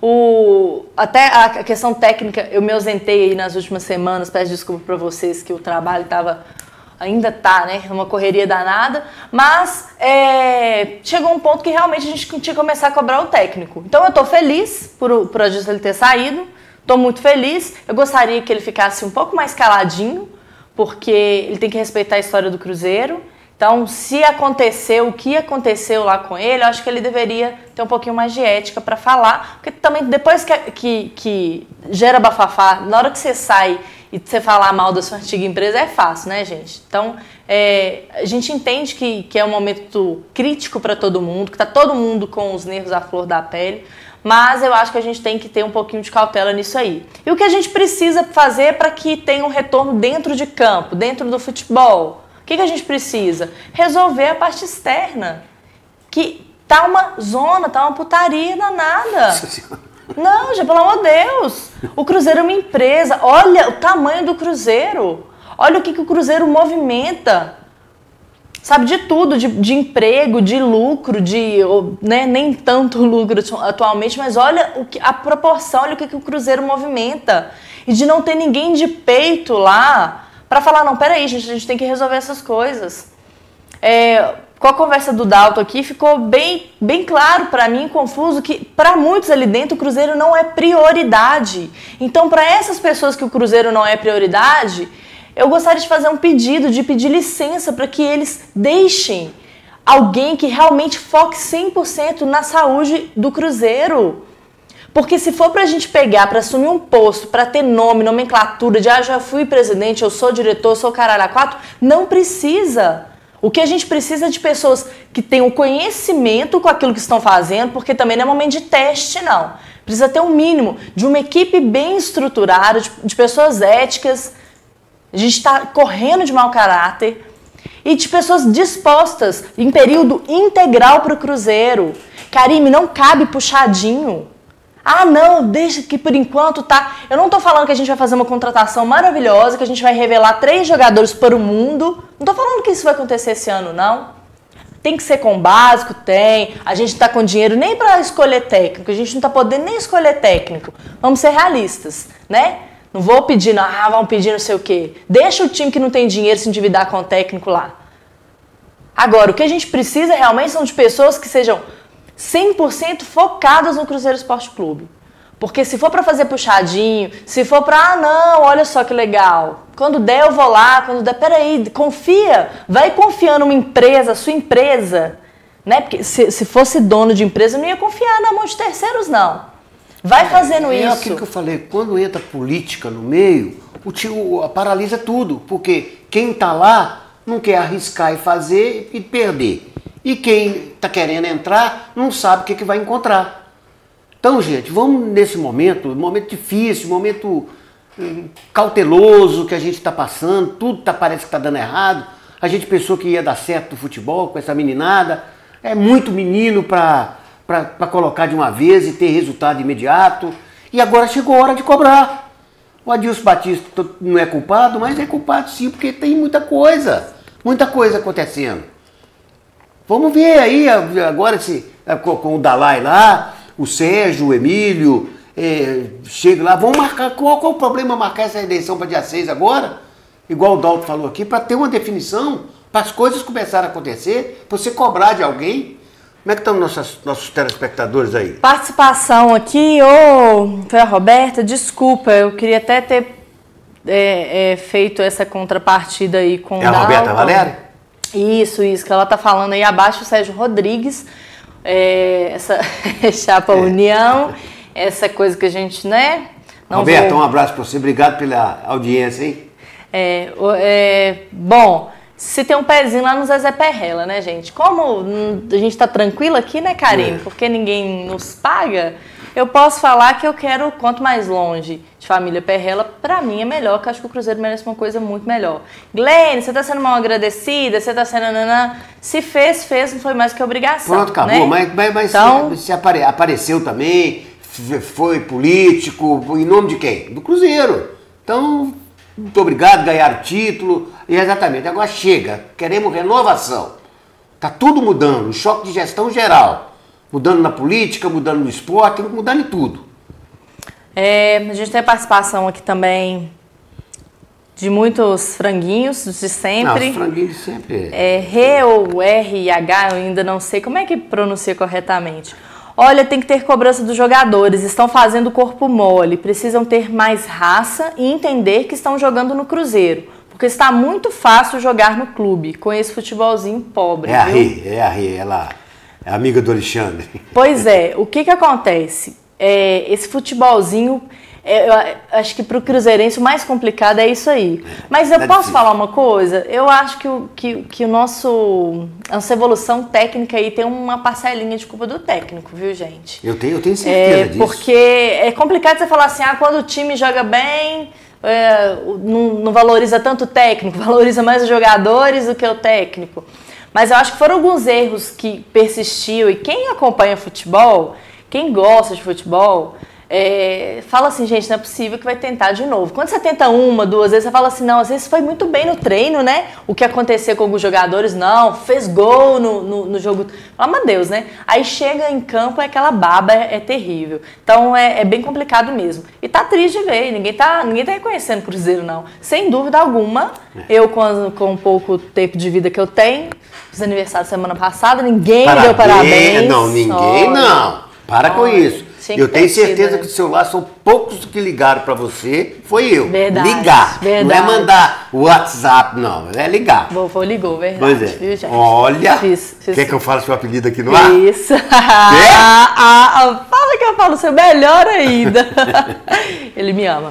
O, até a questão técnica, eu me ausentei aí nas últimas semanas, peço desculpa para vocês que o trabalho estava... Ainda tá, né? Uma correria danada, mas é, chegou um ponto que realmente a gente tinha que começar a cobrar o técnico. Então eu tô feliz por, por a Adilson ele ter saído, tô muito feliz. Eu gostaria que ele ficasse um pouco mais caladinho, porque ele tem que respeitar a história do Cruzeiro. Então, se aconteceu o que aconteceu lá com ele, eu acho que ele deveria ter um pouquinho mais de ética para falar, porque também depois que, que, que gera bafafá, na hora que você sai e você falar mal da sua antiga empresa é fácil, né, gente? Então, é, a gente entende que, que é um momento crítico para todo mundo, que está todo mundo com os nervos à flor da pele, mas eu acho que a gente tem que ter um pouquinho de cautela nisso aí. E o que a gente precisa fazer para que tenha um retorno dentro de campo, dentro do futebol? O que, que a gente precisa? Resolver a parte externa, que tá uma zona, tá uma putaria danada. Não, gente, pelo amor de Deus. O Cruzeiro é uma empresa. Olha o tamanho do Cruzeiro. Olha o que, que o Cruzeiro movimenta. Sabe, de tudo, de, de emprego, de lucro, de né, nem tanto lucro atualmente, mas olha o que, a proporção, olha o que, que o Cruzeiro movimenta. E de não ter ninguém de peito lá para falar, não, peraí, gente, a gente tem que resolver essas coisas. É, com a conversa do Dalton aqui, ficou bem, bem claro para mim, confuso, que para muitos ali dentro o Cruzeiro não é prioridade. Então, para essas pessoas que o Cruzeiro não é prioridade, eu gostaria de fazer um pedido, de pedir licença para que eles deixem alguém que realmente foque cem por cento na saúde do Cruzeiro. Porque se for para a gente pegar, para assumir um posto, para ter nome, nomenclatura, de ah, já fui presidente, eu sou diretor, eu sou caralho a quatro, não precisa. O que a gente precisa é de pessoas que tenham conhecimento com aquilo que estão fazendo, porque também não é momento de teste, não. Precisa ter um mínimo de uma equipe bem estruturada, de, de pessoas éticas. A gente está correndo de mau caráter. E de pessoas dispostas em período integral para o Cruzeiro. Karime, não cabe puxadinho. Ah, não, deixa que por enquanto tá... Eu não tô falando que a gente vai fazer uma contratação maravilhosa, que a gente vai revelar três jogadores para o mundo. Não tô falando que isso vai acontecer esse ano, não. Tem que ser com básico, tem. A gente não tá com dinheiro nem para escolher técnico, a gente não tá podendo nem escolher técnico. Vamos ser realistas, né? Não vou pedir, não, ah, vamos pedir não sei o quê. Deixa o time que não tem dinheiro se endividar com o técnico lá. Agora, o que a gente precisa realmente são de pessoas que sejam cem por cento focadas no Cruzeiro Esporte Clube. Porque se for para fazer puxadinho, se for para, ah, não, olha só que legal. Quando der eu vou lá, quando der, peraí, confia. Vai confiando numa empresa, sua empresa. Né? Porque se, se fosse dono de empresa, não ia confiar na mão de terceiros, não. Vai fazendo é, é isso. É aquilo que eu falei, quando entra política no meio, o tio paralisa tudo. Porque quem está lá não quer arriscar e fazer e perder. E quem está querendo entrar não sabe o que, que vai encontrar. Então, gente, vamos nesse momento, momento difícil, momento hum, cauteloso que a gente está passando, tudo tá, parece que está dando errado. A gente pensou que ia dar certo no futebol com essa meninada. É muito menino para colocar de uma vez e ter resultado imediato. E agora chegou a hora de cobrar. O Adilson Batista não é culpado, mas é culpado sim, porque tem muita coisa, muita coisa acontecendo. Vamos ver aí agora se, com o Dalai lá, o Sérgio, o Emílio, é, chega lá, vamos marcar, qual, qual o problema marcar essa eleição para dia seis agora? Igual o Dalton falou aqui, para ter uma definição, para as coisas começarem a acontecer, para você cobrar de alguém. Como é que estão nossos, nossos telespectadores aí? Participação aqui, ô, foi a Roberta, desculpa, eu queria até ter é, é, feito essa contrapartida aí com o É a Dalton. Roberta Valéria? Isso, isso, que ela tá falando aí abaixo, o Sérgio Rodrigues, é, essa chapa é. União, essa coisa que a gente, né? Não Roberto, vou... um abraço para você, obrigado pela audiência, hein? É, é, bom, se tem um pezinho lá no Zezé Perrella, né, gente? Como a gente tá tranquilo aqui, né, Karime? É. Porque ninguém nos paga, eu posso falar que eu quero, quanto mais longe de família Perrella, pra mim é melhor, que eu acho que o Cruzeiro merece uma coisa muito melhor. Glenn, você tá sendo mal agradecida, você tá sendo... Nanana. Se fez, fez, não foi mais que obrigação. Pronto, acabou, né? mas, mas, mas então, se, se apare, apareceu também, foi político, em nome de quem? Do Cruzeiro. Então, muito obrigado, ganharam título, e exatamente, agora chega, queremos renovação. Tá tudo mudando, um choque de gestão geral. Mudando na política, mudando no esporte, mudando em tudo. É, a gente tem a participação aqui também de muitos franguinhos de sempre. Não, os franguinhos de sempre. É, R ou R e H, eu ainda não sei como é que pronuncia corretamente. Olha, tem que ter cobrança dos jogadores, estão fazendo corpo mole, precisam ter mais raça e entender que estão jogando no Cruzeiro. Porque está muito fácil jogar no clube, com esse futebolzinho pobre. É a Rê, é a Rê, ela... É amiga do Alexandre. Pois é, o que que acontece? É, esse futebolzinho, é, eu acho que para o cruzeirense o mais complicado é isso aí. É, Mas eu é posso difícil. falar uma coisa? Eu acho que o, que, que o nosso, a nossa evolução técnica aí tem uma parcelinha de culpa do técnico, viu, gente? Eu tenho, eu tenho certeza é, disso. Porque é complicado você falar assim, ah, quando o time joga bem, é, não, não valoriza tanto o técnico, valoriza mais os jogadores do que o técnico. Mas eu acho que foram alguns erros que persistiu, e quem acompanha futebol, quem gosta de futebol, É, fala assim, gente, não é possível que vai tentar de novo. Quando você tenta uma, duas vezes, você fala assim, não, às vezes foi muito bem no treino, né? O que acontecia com alguns jogadores, não, fez gol no, no, no jogo. Pelo amor de Deus, né? Aí chega em campo, é aquela baba, é, é terrível. Então é, é bem complicado mesmo. E tá triste de ver, ninguém tá, ninguém tá reconhecendo o Cruzeiro, não. Sem dúvida alguma, eu com, com o pouco tempo de vida que eu tenho, fiz aniversário semana passada, ninguém parabéns. deu parabéns. Não, ninguém Olha. não. Para com Olha. isso. Eu tenho certeza tido, que o celular são poucos que ligaram para você, foi eu. Verdade, ligar, verdade. Não é mandar WhatsApp, não, é ligar. Vovô ligou, verdade. Pois é. Viu, gente? Olha, fiz, fiz. Quer que eu fale seu apelido aqui no ar? Isso. ah, ah, fala que eu falo o seu melhor ainda. Ele me ama.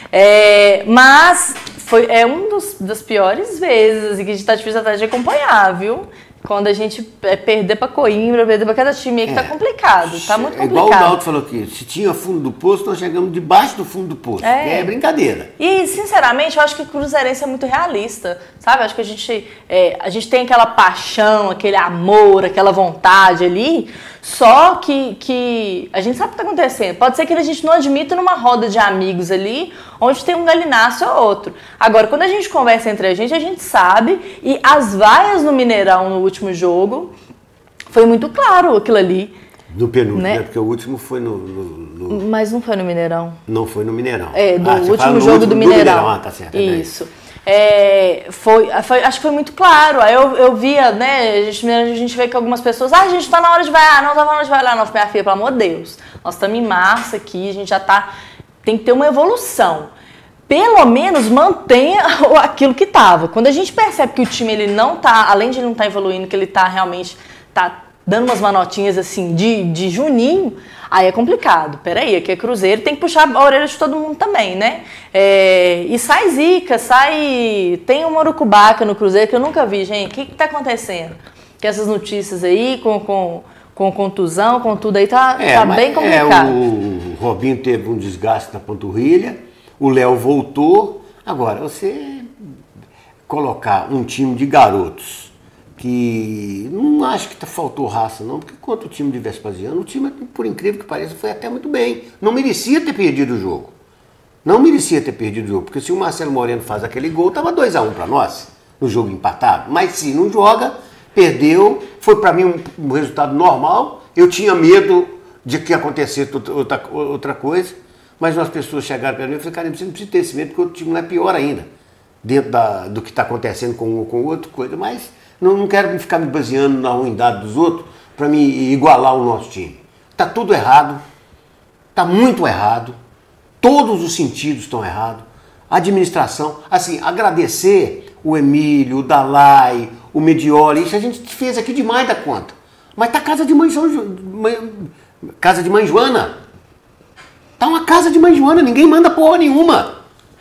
É, mas foi, é uma das piores vezes assim, que a gente tá difícil até de acompanhar, viu? Quando a gente perder pra Coimbra, perder pra cada time aí que é. tá complicado, tá muito complicado. É igual o Naldo falou aqui, se tinha fundo do poço, nós chegamos debaixo do fundo do poço. É, é brincadeira. E, sinceramente, eu acho que o Cruzeirense é muito realista, sabe? Eu acho que a gente, é, a gente tem aquela paixão, aquele amor, aquela vontade ali, só que, que a gente sabe o que tá acontecendo. Pode ser que a gente não admita numa roda de amigos ali, onde tem um galináceo ou outro. Agora, quando a gente conversa entre a gente, a gente sabe, e as vaias no Mineirão no último jogo, foi muito claro aquilo ali. No penúltimo, né? Porque o último foi no, no, no... Mas não foi no Mineirão. Não foi no Mineirão. É, do ah, último jogo último, do Mineirão. Do Mineirão. Ah, tá certo. Isso. É, foi, foi, acho que foi muito claro. Aí eu, eu via, né, a gente, a gente vê que algumas pessoas, ah, a gente tá na hora de vaiar, não tá na hora de vaiar, não, minha filha, pelo amor de Deus. Nós estamos em março aqui, a gente já tá, tem que ter uma evolução. Pelo menos mantenha aquilo que tava. Quando a gente percebe que o time, ele não tá, além de ele não estar tá evoluindo, que ele tá realmente, tá dando umas manotinhas assim, de, de juninho, aí é complicado. Peraí, aqui é Cruzeiro, tem que puxar a orelha de todo mundo também, né? É, e sai zica, sai... Tem uma urucubaca no Cruzeiro que eu nunca vi, gente. O que que tá acontecendo? Que essas notícias aí, com, com, com contusão, com tudo aí, tá, é, tá bem complicado. É, o Robinho teve um desgaste na panturrilha, o Léo voltou. Agora, você colocar um time de garotos que não acho que faltou raça não, porque quanto o time de Vespasiano, o time, por incrível que pareça, foi até muito bem. Não merecia ter perdido o jogo. Não merecia ter perdido o jogo, porque se o Marcelo Moreno faz aquele gol, tava dois a um para nós, no jogo empatado. Mas se não joga, perdeu, foi para mim um, um resultado normal. Eu tinha medo de que acontecesse outra, outra coisa, mas umas pessoas chegaram para mim e falaram, cara, você não precisa ter esse medo, porque o time não é pior ainda, dentro da, do que está acontecendo com um com outro, coisa, mas não, não quero ficar me baseando na ruindade dos outros para me igualar o nosso time. Está tudo errado, está muito errado, todos os sentidos estão errados. A administração, assim, agradecer o Emílio, o Dalai, o Medioli, isso a gente fez aqui demais da conta. Mas tá casa de mãe, mãe casa de mãe Joana. Tá uma casa de mãe Joana, ninguém manda porra nenhuma.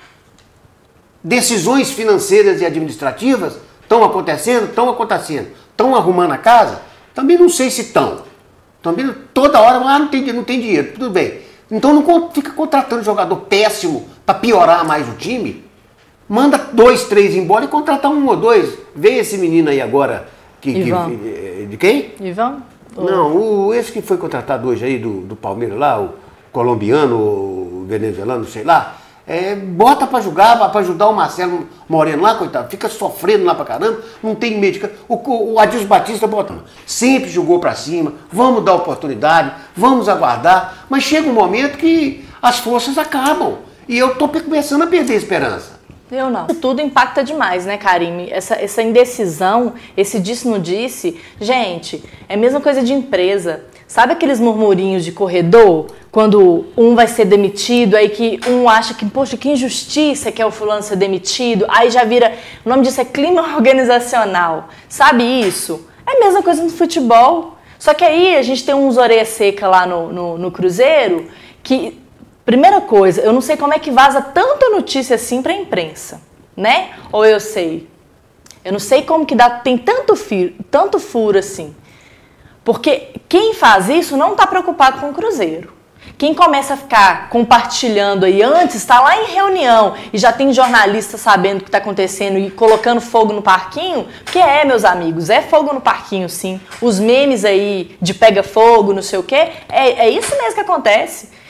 Decisões financeiras e administrativas estão acontecendo, estão acontecendo, estão arrumando a casa? Também não sei se estão. Também toda hora, ah, não tem, não tem dinheiro, tudo bem. Então não fica contratando jogador péssimo para piorar mais o time. Manda dois, três embora e contratar um ou dois. Vê esse menino aí agora. Que, que, de quem? Ivan? Não, o, esse que foi contratado hoje aí do, do Palmeiras lá, o colombiano, o venezuelano, sei lá. É, bota pra jogar, pra ajudar o Marcelo Moreno lá, coitado, fica sofrendo lá pra caramba, não tem médica. O, o Adilson Batista bota, sempre jogou pra cima, vamos dar oportunidade, vamos aguardar, mas chega um momento que as forças acabam e eu tô começando a perder a esperança. Eu não. Tudo impacta demais, né, Karime? Essa, essa indecisão, esse disse não disse, gente, é a mesma coisa de empresa. Sabe aqueles murmurinhos de corredor? Quando um vai ser demitido, aí que um acha que, poxa, que injustiça que é o fulano ser demitido, aí já vira, o nome disso é clima organizacional. Sabe isso? É a mesma coisa no futebol. Só que aí a gente tem uns orelha seca lá no, no, no Cruzeiro, que, primeira coisa, eu não sei como é que vaza tanta notícia assim pra imprensa, né? Ou eu sei. Eu não sei como que dá, tem tanto, fio, tanto furo assim. Porque quem faz isso não está preocupado com o Cruzeiro. Quem começa a ficar compartilhando aí antes, está lá em reunião e já tem jornalista sabendo o que está acontecendo e colocando fogo no parquinho, porque é, meus amigos, é fogo no parquinho sim. Os memes aí de pega fogo, não sei o quê, é, é isso mesmo que acontece.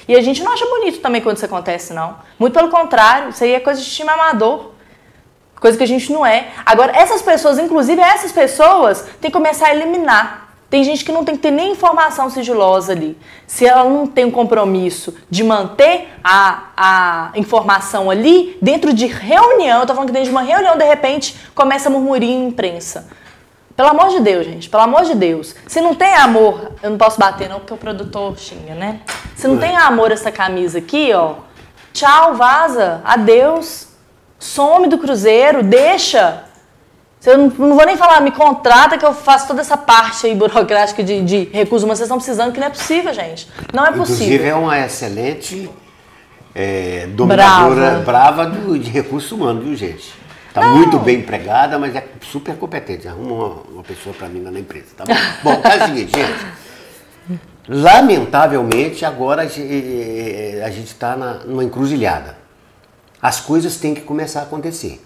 E a gente não acha bonito também quando isso acontece, não. Muito pelo contrário, isso aí é coisa de time amador. Coisa que a gente não é. Agora, essas pessoas, inclusive essas pessoas, tem que começar a eliminar. Tem gente que não tem que ter nem informação sigilosa ali. Se ela não tem um compromisso de manter a, a informação ali, dentro de reunião, eu tô falando que dentro de uma reunião, de repente, começa a murmurinho em imprensa. Pelo amor de Deus, gente, pelo amor de Deus. Se não tem amor, eu não posso bater não, porque o produtor xinga, né? Se não tem amor essa camisa aqui, ó, tchau, vaza, adeus, some do Cruzeiro, deixa. Eu não, não vou nem falar, me contrata que eu faço toda essa parte aí burocrática de, de recursos, mas vocês estão precisando, que não é possível, gente. Não é possível. Inclusive é uma excelente é, dominadora brava, brava do, de recursos humanos, viu, gente? Tá não. muito bem empregada, mas é super competente. Arruma uma, uma pessoa para mim lá na empresa, tá bom? Bom, é o seguinte, gente. Lamentavelmente, agora a gente está numa encruzilhada. As coisas têm que começar a acontecer.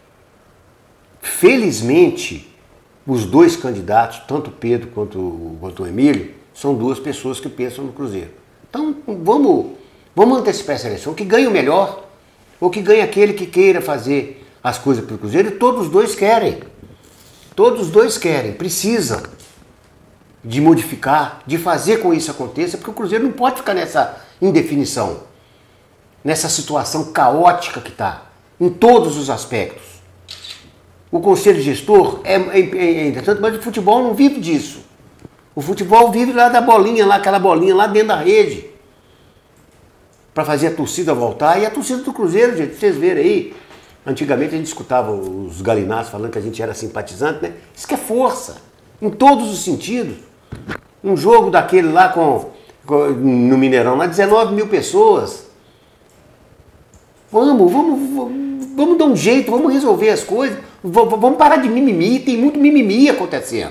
Felizmente, os dois candidatos, tanto o Pedro quanto, quanto o Emílio, são duas pessoas que pensam no Cruzeiro. Então, vamos, vamos antecipar essa eleição, que ganhe o melhor, ou que ganhe aquele que queira fazer as coisas para o Cruzeiro, e todos os dois querem. Todos os dois querem, precisam de modificar, de fazer com que isso aconteça, porque o Cruzeiro não pode ficar nessa indefinição, nessa situação caótica que está, em todos os aspectos. O conselho gestor é, é, é interessante, mas o futebol não vive disso. O futebol vive lá da bolinha, lá, aquela bolinha lá dentro da rede. Para fazer a torcida voltar. E a torcida do Cruzeiro, gente, vocês verem aí. Antigamente a gente escutava os galináceos falando que a gente era simpatizante, né? Isso que é força. Em todos os sentidos. Um jogo daquele lá com, com no Mineirão, lá dezenove mil pessoas. Vamos, vamos, vamos, vamos dar um jeito, vamos resolver as coisas. Vamos parar de mimimi, tem muito mimimi acontecendo.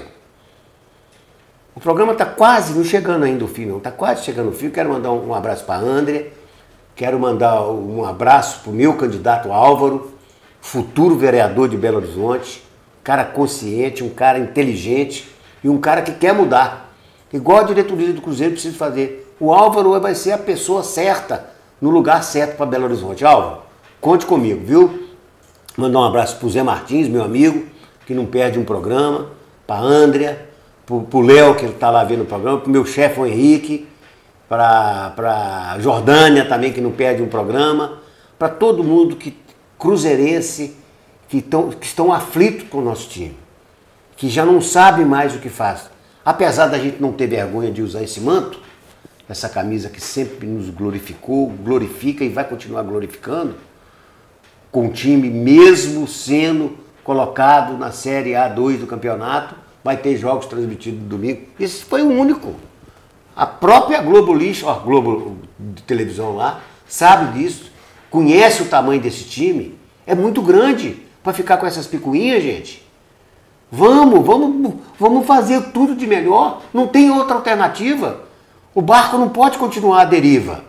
O programa está quase, não chegando ainda o fim, não, está quase chegando o fim. Quero mandar um, um abraço para a André, quero mandar um abraço para o meu candidato Álvaro, futuro vereador de Belo Horizonte, um cara consciente, um cara inteligente e um cara que quer mudar. Igual a diretoria do Cruzeiro precisa fazer. O Álvaro vai ser a pessoa certa, no lugar certo para Belo Horizonte. Álvaro, conte comigo, viu? Mandar um abraço para o Zé Martins, meu amigo, que não perde um programa, para a Andrea, para o Léo, que está lá vendo o programa, para o meu chefe, o Henrique, para a Jordânia também, que não perde um programa, para todo mundo que cruzeirense, que, tão, que estão aflitos com o nosso time, que já não sabe mais o que faz. Apesar da gente não ter vergonha de usar esse manto, essa camisa que sempre nos glorificou, glorifica e vai continuar glorificando, com o time mesmo sendo colocado na Série A dois do campeonato, vai ter jogos transmitidos no domingo. Esse foi o único. A própria Globo Lixo, ó, Globo de televisão lá, sabe disso, conhece o tamanho desse time, é muito grande para ficar com essas picuinhas, gente. Vamos, vamos, vamos fazer tudo de melhor, não tem outra alternativa. O barco não pode continuar à deriva.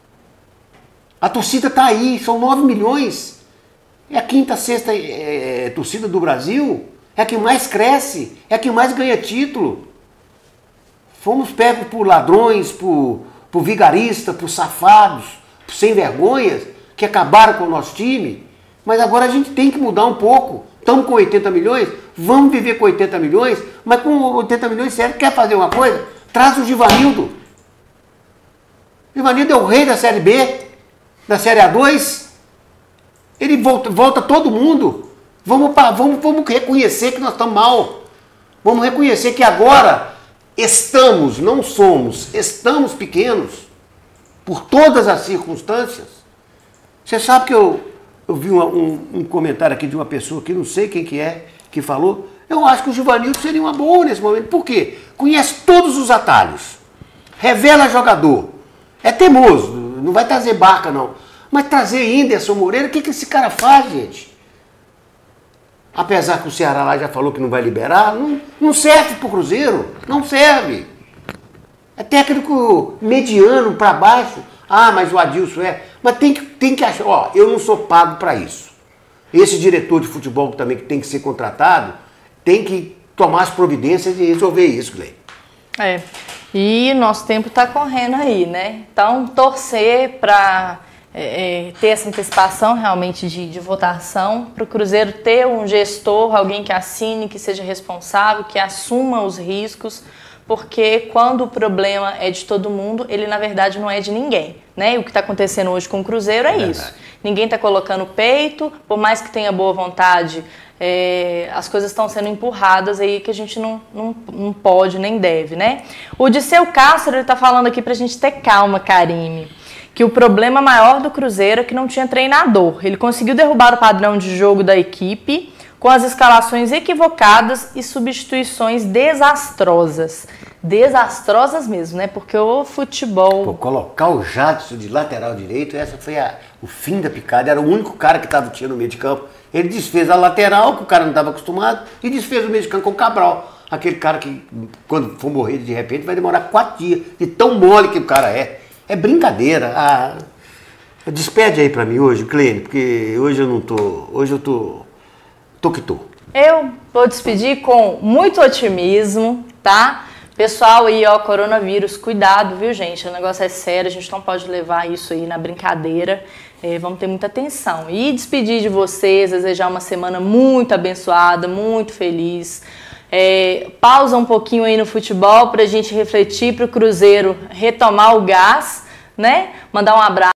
A torcida está aí, são nove milhões. É a quinta, sexta é, é, torcida do Brasil, é a que mais cresce, é a que mais ganha título. Fomos pegos por ladrões, por, por vigaristas, por safados, por sem vergonhas, que acabaram com o nosso time, mas agora a gente tem que mudar um pouco. Estamos com oitenta milhões, vamos viver com oitenta milhões, mas com oitenta milhões, sério, quer fazer uma coisa? Traz o Givanildo. O Givanildo é o rei da Série B, da Série A dois. Ele volta, volta todo mundo. Vamos, vamos, vamos reconhecer que nós estamos mal. Vamos reconhecer que agora estamos, não somos, estamos pequenos por todas as circunstâncias. Você sabe que eu, eu vi uma, um, um comentário aqui de uma pessoa que não sei quem que é, que falou, eu acho que o Givanildo seria uma boa nesse momento. Por quê? Conhece todos os atalhos. Revela jogador. É teimoso, não vai trazer barca não. Mas trazer Whindersson Moreira, o que, que esse cara faz, gente? Apesar que o Ceará lá já falou que não vai liberar, não, não serve pro Cruzeiro, não serve. É técnico mediano para baixo. Ah, mas o Adilson é. Mas tem que, tem que achar, ó, eu não sou pago para isso. Esse diretor de futebol também que tem que ser contratado, tem que tomar as providências e resolver isso, Glei. É. E o nosso tempo está correndo aí, né? Então, torcer para é, ter essa antecipação realmente de, de votação, para o Cruzeiro ter um gestor, alguém que assine, que seja responsável, que assuma os riscos, porque quando o problema é de todo mundo, ele na verdade não é de ninguém, né? E o que está acontecendo hoje com o Cruzeiro é, é isso. Ninguém está colocando peito, por mais que tenha boa vontade, é, as coisas estão sendo empurradas aí que a gente não, não, não pode nem deve, né? O Disseu Castro, ele está falando aqui para a gente ter calma, Karime, que o problema maior do Cruzeiro é que não tinha treinador. Ele conseguiu derrubar o padrão de jogo da equipe com as escalações equivocadas e substituições desastrosas. Desastrosas mesmo, né? Porque o futebol... Pô, colocar o Jadson de lateral direito, essa foi a, o fim da picada. Era o único cara que estava tinha no meio de campo. Ele desfez a lateral, que o cara não estava acostumado, e desfez o meio de campo com o Cabral. Aquele cara que, quando for morrer de repente, vai demorar quatro dias. De tão mole que o cara é. É brincadeira. Ah, despede aí pra mim hoje, Clênio, porque hoje eu não tô... Hoje eu tô... Tô que tô. Eu vou despedir com muito otimismo, tá? Pessoal aí, ó, coronavírus, cuidado, viu, gente? O negócio é sério, a gente não pode levar isso aí na brincadeira. É, vamos ter muita atenção. E despedir de vocês, desejar uma semana muito abençoada, muito feliz. É, pausa um pouquinho aí no futebol pra gente refletir, pro Cruzeiro retomar o gás, né? Mandar um abraço.